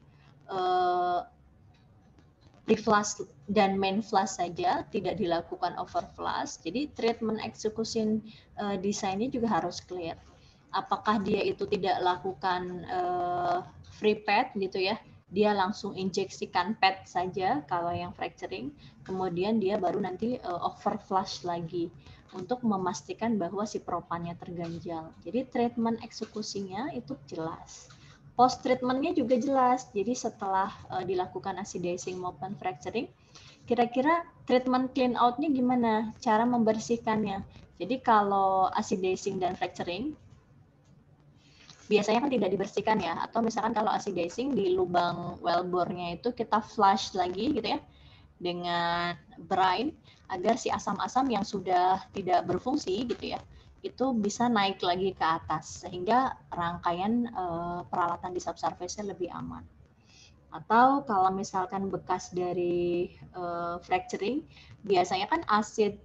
pre-flush dan main flush saja, tidak dilakukan overflush. Jadi treatment execution desainnya juga harus clear. Apakah dia itu tidak lakukan free pad gitu ya, dia langsung injeksikan pad saja kalau yang fracturing, kemudian dia baru nanti overflush lagi untuk memastikan bahwa si propannya terganjal. Jadi treatment eksekusinya itu jelas. Post treatmentnya juga jelas. Jadi setelah dilakukan acidizing maupun fracturing, kira-kira treatment clean out-nya gimana? Cara membersihkannya. Jadi kalau acidizing dan fracturing biasanya kan tidak dibersihkan ya, atau misalkan kalau acidizing di lubang wellbore-nya itu kita flush lagi gitu ya dengan brine agar si asam-asam yang sudah tidak berfungsi gitu ya itu bisa naik lagi ke atas sehingga rangkaian peralatan di subsurface-nya lebih aman. Atau kalau misalkan bekas dari fracturing, biasanya kan acid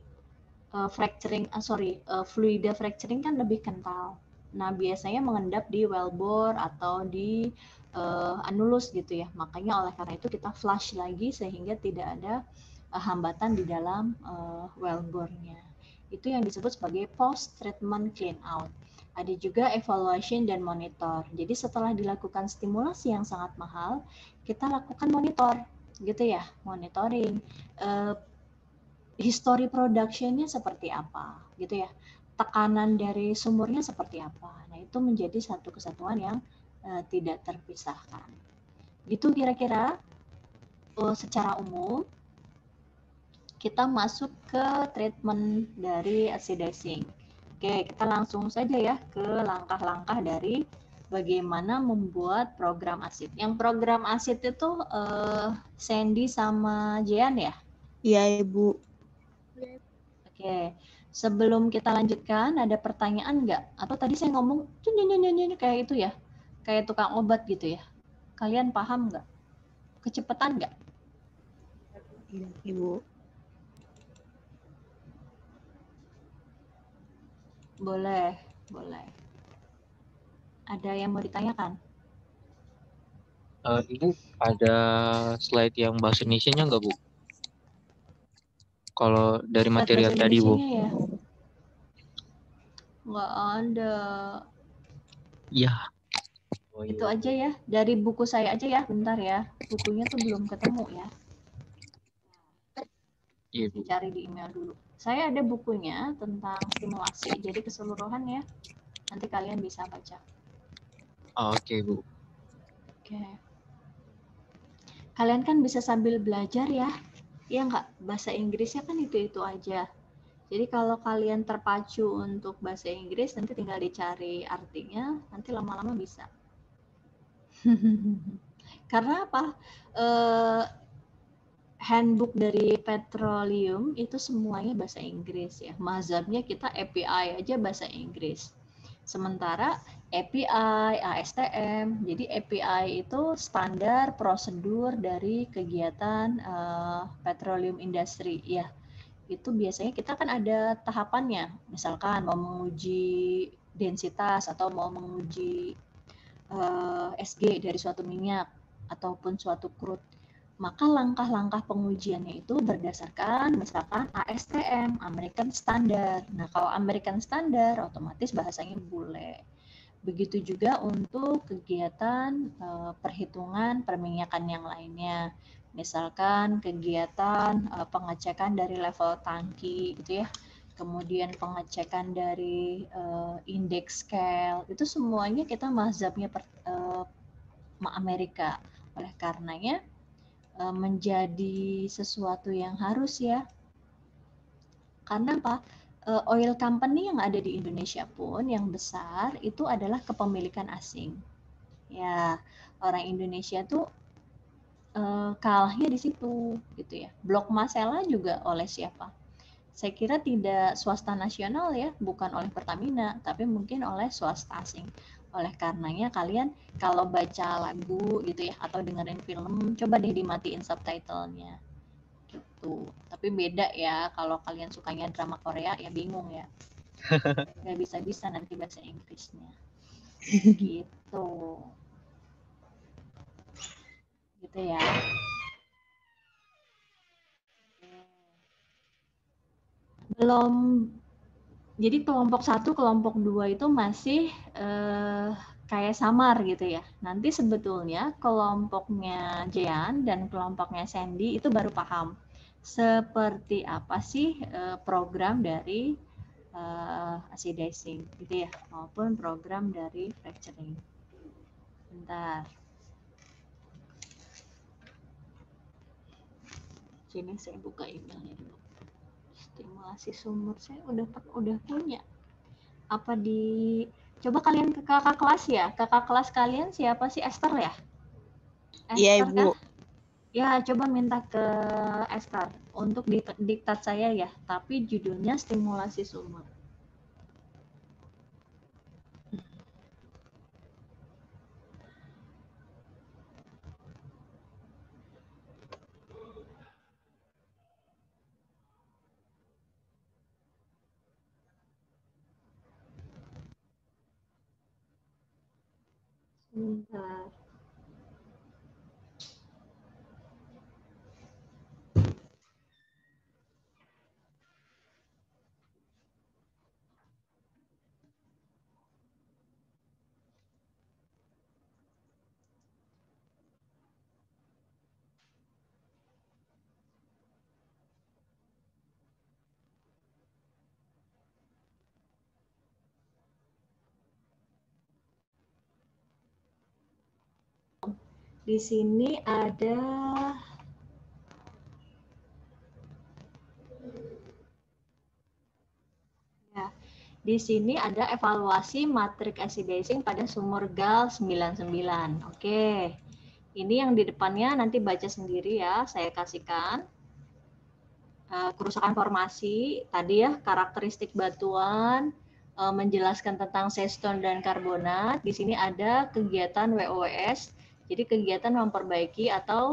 fluida fracturing kan lebih kental. Nah, biasanya mengendap di wellbore atau di anulus gitu ya. Makanya oleh karena itu kita flush lagi sehingga tidak ada hambatan di dalam wellbore-nya. Itu yang disebut sebagai post-treatment clean out. Ada juga evaluation dan monitor. Jadi setelah dilakukan stimulasi yang sangat mahal, kita lakukan monitor, gitu ya, monitoring. History production-nya seperti apa, gitu ya. Tekanan dari sumurnya seperti apa. Nah, itu menjadi satu kesatuan yang tidak terpisahkan. Gitu kira-kira. secara umum kita masuk ke treatment dari acidizing. Oke, kita langsung saja ya ke langkah-langkah dari bagaimana membuat program asid. Yang program asid itu Sandy sama Jean ya? Iya, Ibu. Oke, sebelum kita lanjutkan ada pertanyaan nggak? Atau tadi saya ngomong kayak itu ya? Kayak tukang obat gitu ya? Kalian paham nggak? Kecepatan nggak? Iya, Ibu. Boleh, boleh. Ada yang mau ditanyakan? Ibu, ada slide yang bahasa Indonesia-nya nggak, Bu? Kalau dari Slide material bahasa tadi, Bu. Indonesianya ya? Nggak ada. Iya. Oh Itu iya. aja ya. Dari buku saya aja ya. Bentar ya. Bukunya tuh belum ketemu ya. Iya, Bu. Dicari di email dulu. Saya ada bukunya tentang stimulasi. Jadi keseluruhan ya. Nanti kalian bisa baca. Oke, Bu. Oke. Kalian kan bisa sambil belajar ya. Iya nggak? Bahasa Inggrisnya kan itu-itu aja. Jadi kalau kalian terpacu untuk bahasa Inggris, nanti tinggal dicari artinya, nanti lama-lama bisa. Karena apa? Handbook dari petroleum itu semuanya bahasa Inggris ya. Mazhabnya kita API aja bahasa Inggris. Sementara API, ASTM, jadi API itu standar prosedur dari kegiatan petroleum industry ya. Itu biasanya kita kan ada tahapannya. Misalkan mau menguji densitas atau mau menguji SG dari suatu minyak ataupun suatu crude. Maka langkah-langkah pengujiannya itu berdasarkan misalkan ASTM, American Standard. Nah, kalau American Standard otomatis bahasanya bule. Begitu juga untuk kegiatan perhitungan perminyakan yang lainnya. Misalkan kegiatan pengecekan dari level tangki gitu ya. Kemudian pengecekan dari index scale. Itu semuanya kita mazhabnya Amerika. Oleh karenanya menjadi sesuatu yang harus ya. Karena apa? Oil company yang ada di Indonesia pun yang besar itu adalah kepemilikan asing. Ya, orang Indonesia tuh kalahnya di situ gitu ya. Blok Masela juga oleh siapa? Saya kira tidak swasta nasional ya, bukan oleh Pertamina, tapi mungkin oleh swasta asing. Oleh karenanya kalian kalau baca lagu gitu ya atau dengerin film, coba deh dimatiin subtitlenya gitu. Tapi beda ya kalau kalian sukanya drama Korea ya bingung ya. Nggak bisa-bisa nanti bahasa Inggrisnya. Gitu. Gitu ya. Belum, jadi kelompok 1, kelompok 2 itu masih kayak samar gitu ya. Nanti sebetulnya kelompoknya Jean dan kelompoknya Sandy itu baru paham seperti apa sih program dari acidizing gitu ya, maupun program dari fracturing. Bentar. Sini saya buka emailnya dulu. Stimulasi sumur saya udah punya. Apa di coba kalian ke kakak kelas ya? Kakak kelas kalian siapa sih? Esther ya? Iya, Esther Ibu. kah? Ya, coba minta ke Esther untuk diktat saya ya, tapi judulnya stimulasi sumur. Sebentar. Di sini ada Di sini ada evaluasi matriks acidizing pada sumur GAL 99. Oke. Ini yang di depannya nanti baca sendiri ya, saya kasihkan. Kerusakan formasi, tadi ya karakteristik batuan, menjelaskan tentang sandstone dan karbonat. Di sini ada kegiatan WOS, jadi kegiatan memperbaiki atau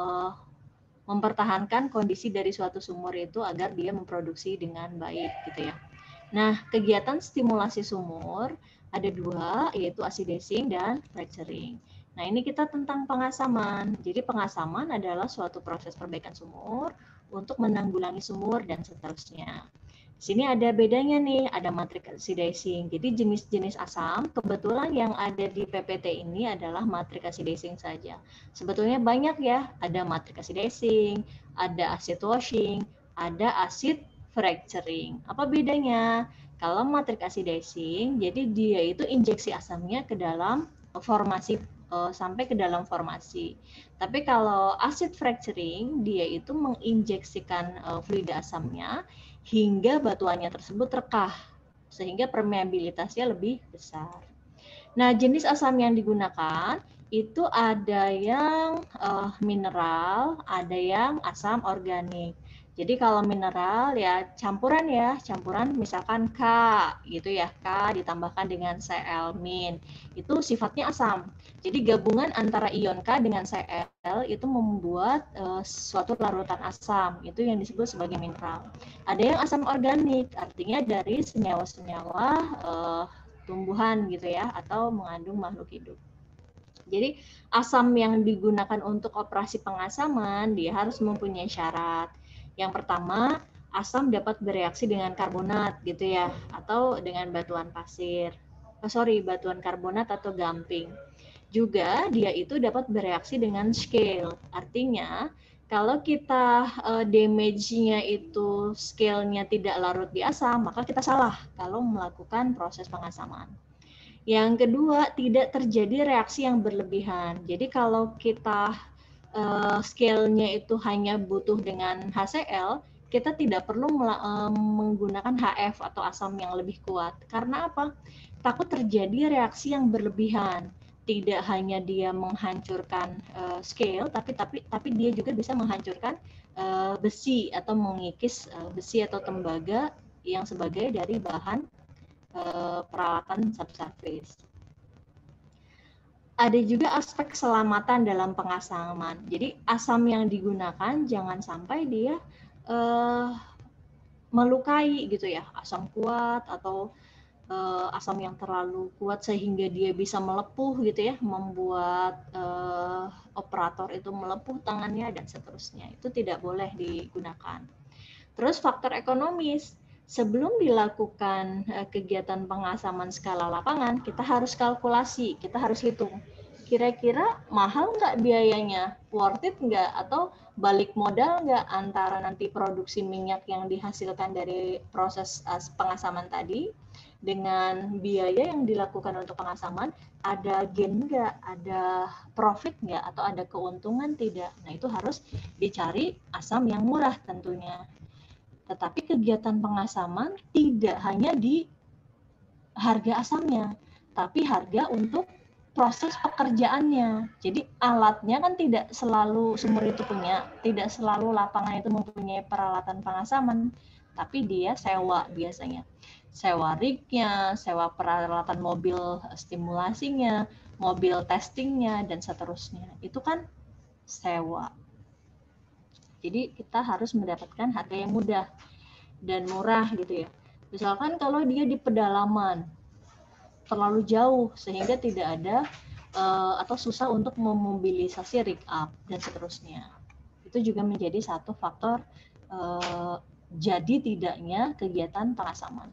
mempertahankan kondisi dari suatu sumur itu agar dia memproduksi dengan baik gitu ya. Nah, kegiatan stimulasi sumur ada 2, yaitu acidizing dan fracturing. Nah, ini kita tentang pengasaman. Jadi pengasaman adalah suatu proses perbaikan sumur untuk menanggulangi sumur dan seterusnya. Di sini ada bedanya nih, ada matriks acidizing. Jadi jenis-jenis asam, kebetulan yang ada di PPT ini adalah matriks acidizing saja. Sebetulnya banyak ya, ada matriks acidizing, ada acid washing, ada acid fracturing. Apa bedanya? Kalau matriks acidizing, jadi dia itu injeksi asamnya ke dalam formasi sampai ke dalam formasi. Tapi kalau acid fracturing, dia itu menginjeksikan fluida asamnya hingga batuannya tersebut rekah, sehingga permeabilitasnya lebih besar. Nah, jenis asam yang digunakan itu ada yang mineral, ada yang asam organik. Jadi kalau mineral ya campuran misalkan K gitu ya, K ditambahkan dengan Cl-min. Itu sifatnya asam. Jadi gabungan antara ion K dengan Cl itu membuat suatu larutan asam, itu yang disebut sebagai mineral. Ada yang asam organik, artinya dari senyawa-senyawa tumbuhan gitu ya, atau mengandung makhluk hidup. Jadi asam yang digunakan untuk operasi pengasaman dia harus mempunyai syarat. Yang pertama, asam dapat bereaksi dengan karbonat gitu ya, atau dengan batuan pasir. Batuan karbonat atau gamping. Juga dia itu dapat bereaksi dengan scale. Artinya kalau kita damage-nya itu scale-nya tidak larut di asam, maka kita salah kalau melakukan proses pengasaman. Yang kedua, tidak terjadi reaksi yang berlebihan. Jadi kalau kita scale-nya itu hanya butuh dengan HCl, kita tidak perlu menggunakan HF atau asam yang lebih kuat. Karena apa? Takut terjadi reaksi yang berlebihan. Tidak hanya dia menghancurkan scale, tapi dia juga bisa menghancurkan besi atau mengikis besi atau tembaga yang sebagai dari bahan peralatan subsurface. Ada juga aspek keselamatan dalam pengasaman. Jadi asam yang digunakan jangan sampai dia melukai gitu ya, asam kuat atau asam yang terlalu kuat sehingga dia bisa melepuh gitu ya, membuat operator itu melepuh tangannya dan seterusnya. Itu tidak boleh digunakan. Terus faktor ekonomis. Sebelum dilakukan kegiatan pengasaman skala lapangan, kita harus kalkulasi, kita harus hitung. Kira-kira mahal nggak biayanya? Worth it nggak? Atau balik modal nggak antara nanti produksi minyak yang dihasilkan dari proses pengasaman tadi dengan biaya yang dilakukan untuk pengasaman, ada gain nggak? Ada profit nggak? Atau ada keuntungan tidak? Nah, itu harus dicari asam yang murah tentunya. Tetapi kegiatan pengasaman tidak hanya di harga asamnya, tapi harga untuk proses pekerjaannya. Jadi alatnya kan tidak selalu sumur itu punya, tidak selalu lapangan itu mempunyai peralatan pengasaman, tapi dia sewa biasanya. Sewa rig-nya, sewa peralatan mobil stimulasinya, mobil testingnya, dan seterusnya. Itu kan sewa. Jadi kita harus mendapatkan harga yang mudah dan murah gitu ya. Misalkan kalau dia di pedalaman terlalu jauh sehingga tidak ada atau susah untuk memobilisasi rig up dan seterusnya. Itu juga menjadi satu faktor jadi tidaknya kegiatan pengasaman.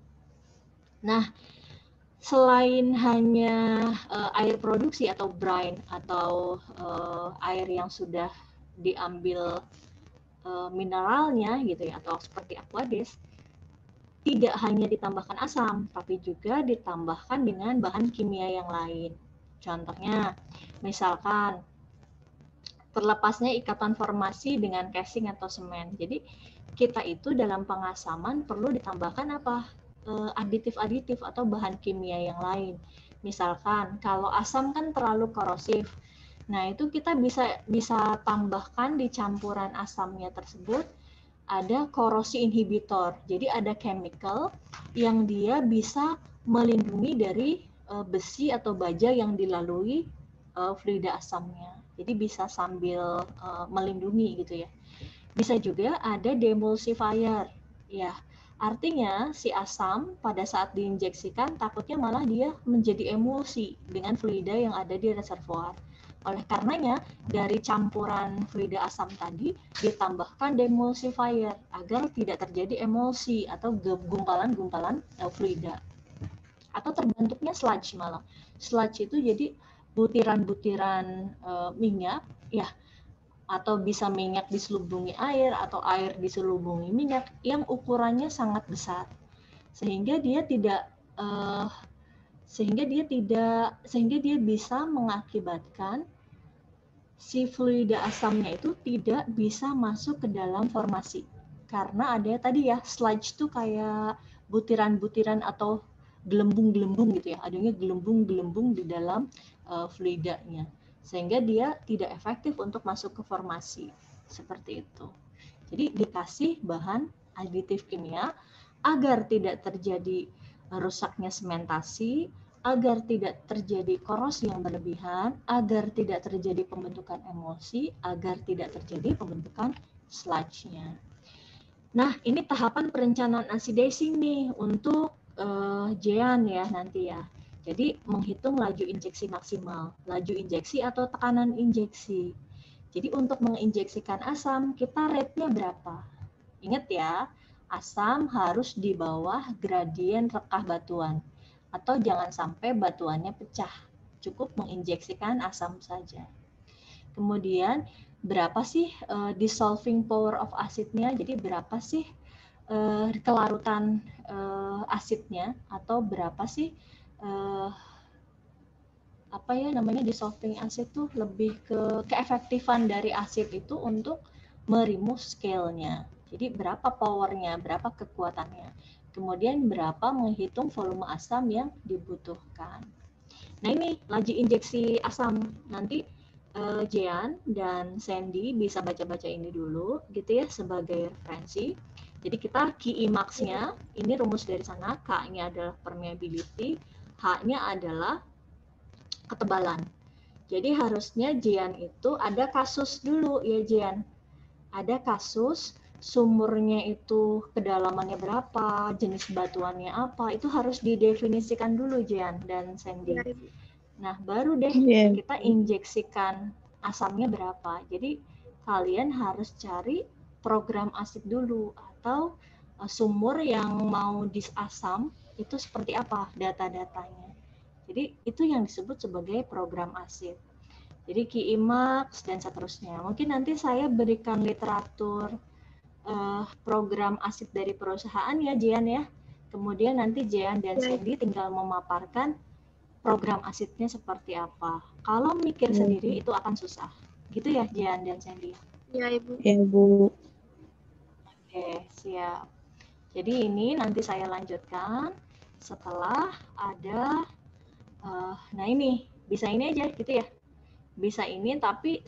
Nah, selain hanya air produksi atau brine atau air yang sudah diambil mineralnya gitu ya, atau seperti Aquades, tidak hanya ditambahkan asam, tapi juga ditambahkan dengan bahan kimia yang lain. Contohnya, misalkan terlepasnya ikatan formasi dengan casing atau semen. Jadi kita itu dalam pengasaman perlu ditambahkan apa? aditif-aditif atau bahan kimia yang lain. Misalkan kalau asam kan terlalu korosif. Nah, itu kita bisa tambahkan di campuran asamnya tersebut ada korosi inhibitor. Jadi ada chemical yang dia bisa melindungi dari besi atau baja yang dilalui fluida asamnya. Jadi bisa sambil melindungi gitu ya. Bisa juga ada demulsifier. Ya, artinya si asam pada saat diinjeksikan takutnya malah dia menjadi emulsi dengan fluida yang ada di reservoir. Oleh karenanya, dari campuran fluida asam tadi ditambahkan demulsifier agar tidak terjadi emulsi atau gumpalan-gumpalan fluida. Atau terbentuknya sludge malah. Sludge itu jadi butiran-butiran minyak, ya, atau bisa minyak diselubungi air atau air diselubungi minyak yang ukurannya sangat besar. Sehingga dia bisa mengakibatkan si fluida asamnya itu tidak bisa masuk ke dalam formasi. Karena ada tadi ya, sludge itu kayak butiran-butiran atau gelembung-gelembung gitu ya. Adanya gelembung-gelembung di dalam fluidanya. Sehingga dia tidak efektif untuk masuk ke formasi. Seperti itu. Jadi dikasih bahan aditif kimia agar tidak terjadi rusaknya sementasi, agar tidak terjadi korosi yang berlebihan, agar tidak terjadi pembentukan emulsi, agar tidak terjadi pembentukan sludge-nya. Nah, ini tahapan perencanaan acidizing nih untuk Jean ya nanti ya. Jadi menghitung laju injeksi maksimal, laju injeksi atau tekanan injeksi. Jadi untuk menginjeksikan asam, kita rate-nya berapa? Ingat ya, asam harus di bawah gradien rekah batuan. Atau jangan sampai batuannya pecah. Cukup menginjeksikan asam saja. Kemudian berapa sih dissolving power of acidnya? Jadi berapa sih kelarutan asidnya? Atau berapa sih dissolving acid tuh lebih ke keefektifan dari asid itu untuk meremove scale-nya. Jadi berapa powernya, berapa kekuatannya. Kemudian berapa menghitung volume asam yang dibutuhkan. Nah ini laju injeksi asam. Nanti Jean dan Sandy bisa baca-baca ini dulu gitu ya sebagai referensi. Jadi kita Ki max-nya, ini rumus dari sana, K-nya adalah permeability, H-nya adalah ketebalan. Jadi harusnya Jean itu ada kasus dulu ya Jean. Ada kasus sumurnya itu kedalamannya berapa, jenis batuannya apa, itu harus didefinisikan dulu Jean dan Sandy. Nah, baru deh kita injeksikan asamnya berapa. Jadi kalian harus cari program asid dulu atau sumur yang mau disasam itu seperti apa data-datanya. Jadi itu yang disebut sebagai program asid. Jadi Ki max dan seterusnya. Mungkin nanti saya berikan literatur program asid dari perusahaan ya Jean ya. Kemudian nanti Jean dan Sandy tinggal memaparkan program asidnya seperti apa. Kalau mikir sendiri itu akan susah. Gitu ya Jean dan Sandy? Iya Ibu. Ya Bu. Oke, siap. Jadi ini nanti saya lanjutkan setelah ada, nah ini, bisa ini aja gitu ya. Bisa ini tapi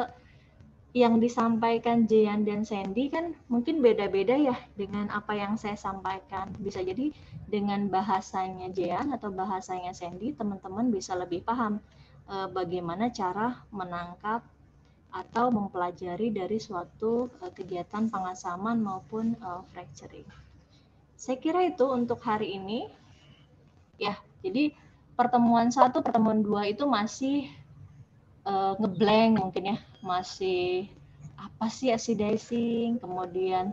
yang disampaikan Jean dan Sandy kan mungkin beda-beda ya dengan apa yang saya sampaikan. Bisa jadi dengan bahasanya Jean atau bahasanya Sandy, teman-teman bisa lebih paham bagaimana cara menangkap atau mempelajari dari suatu kegiatan pengasaman maupun fracturing. Saya kira itu untuk hari ini. Ya, jadi pertemuan 1, pertemuan 2 itu masih ngeblank mungkin ya, masih apa sih acidizing, kemudian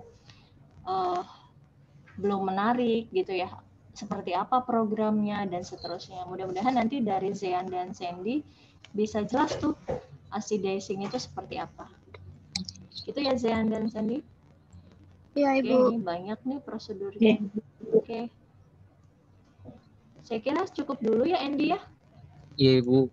belum menarik gitu ya, seperti apa programnya dan seterusnya. Mudah-mudahan nanti dari Zean dan Sandy bisa jelas tuh acidizing itu seperti apa. Itu ya Zean dan Sandy. Iya Ibu. Oke, ini banyak nih prosedurnya. Oke. Saya kira cukup dulu ya Andy ya. Iya Ibu.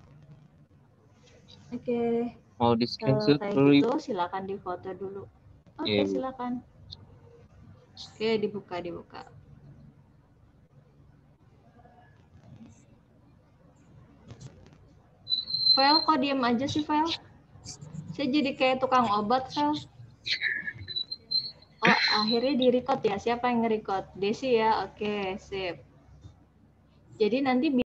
Oke. Mau di screenshot Kayak dulu gitu Ibu. silakan difoto dulu. Oke, Iya, Bu. silakan. Oke, dibuka. Vel, kok diem aja sih, Vel? Saya jadi kayak tukang obat, Vel. Oh, akhirnya di-record ya? Siapa yang nge-record? Desi ya? Oke, sip. Jadi nanti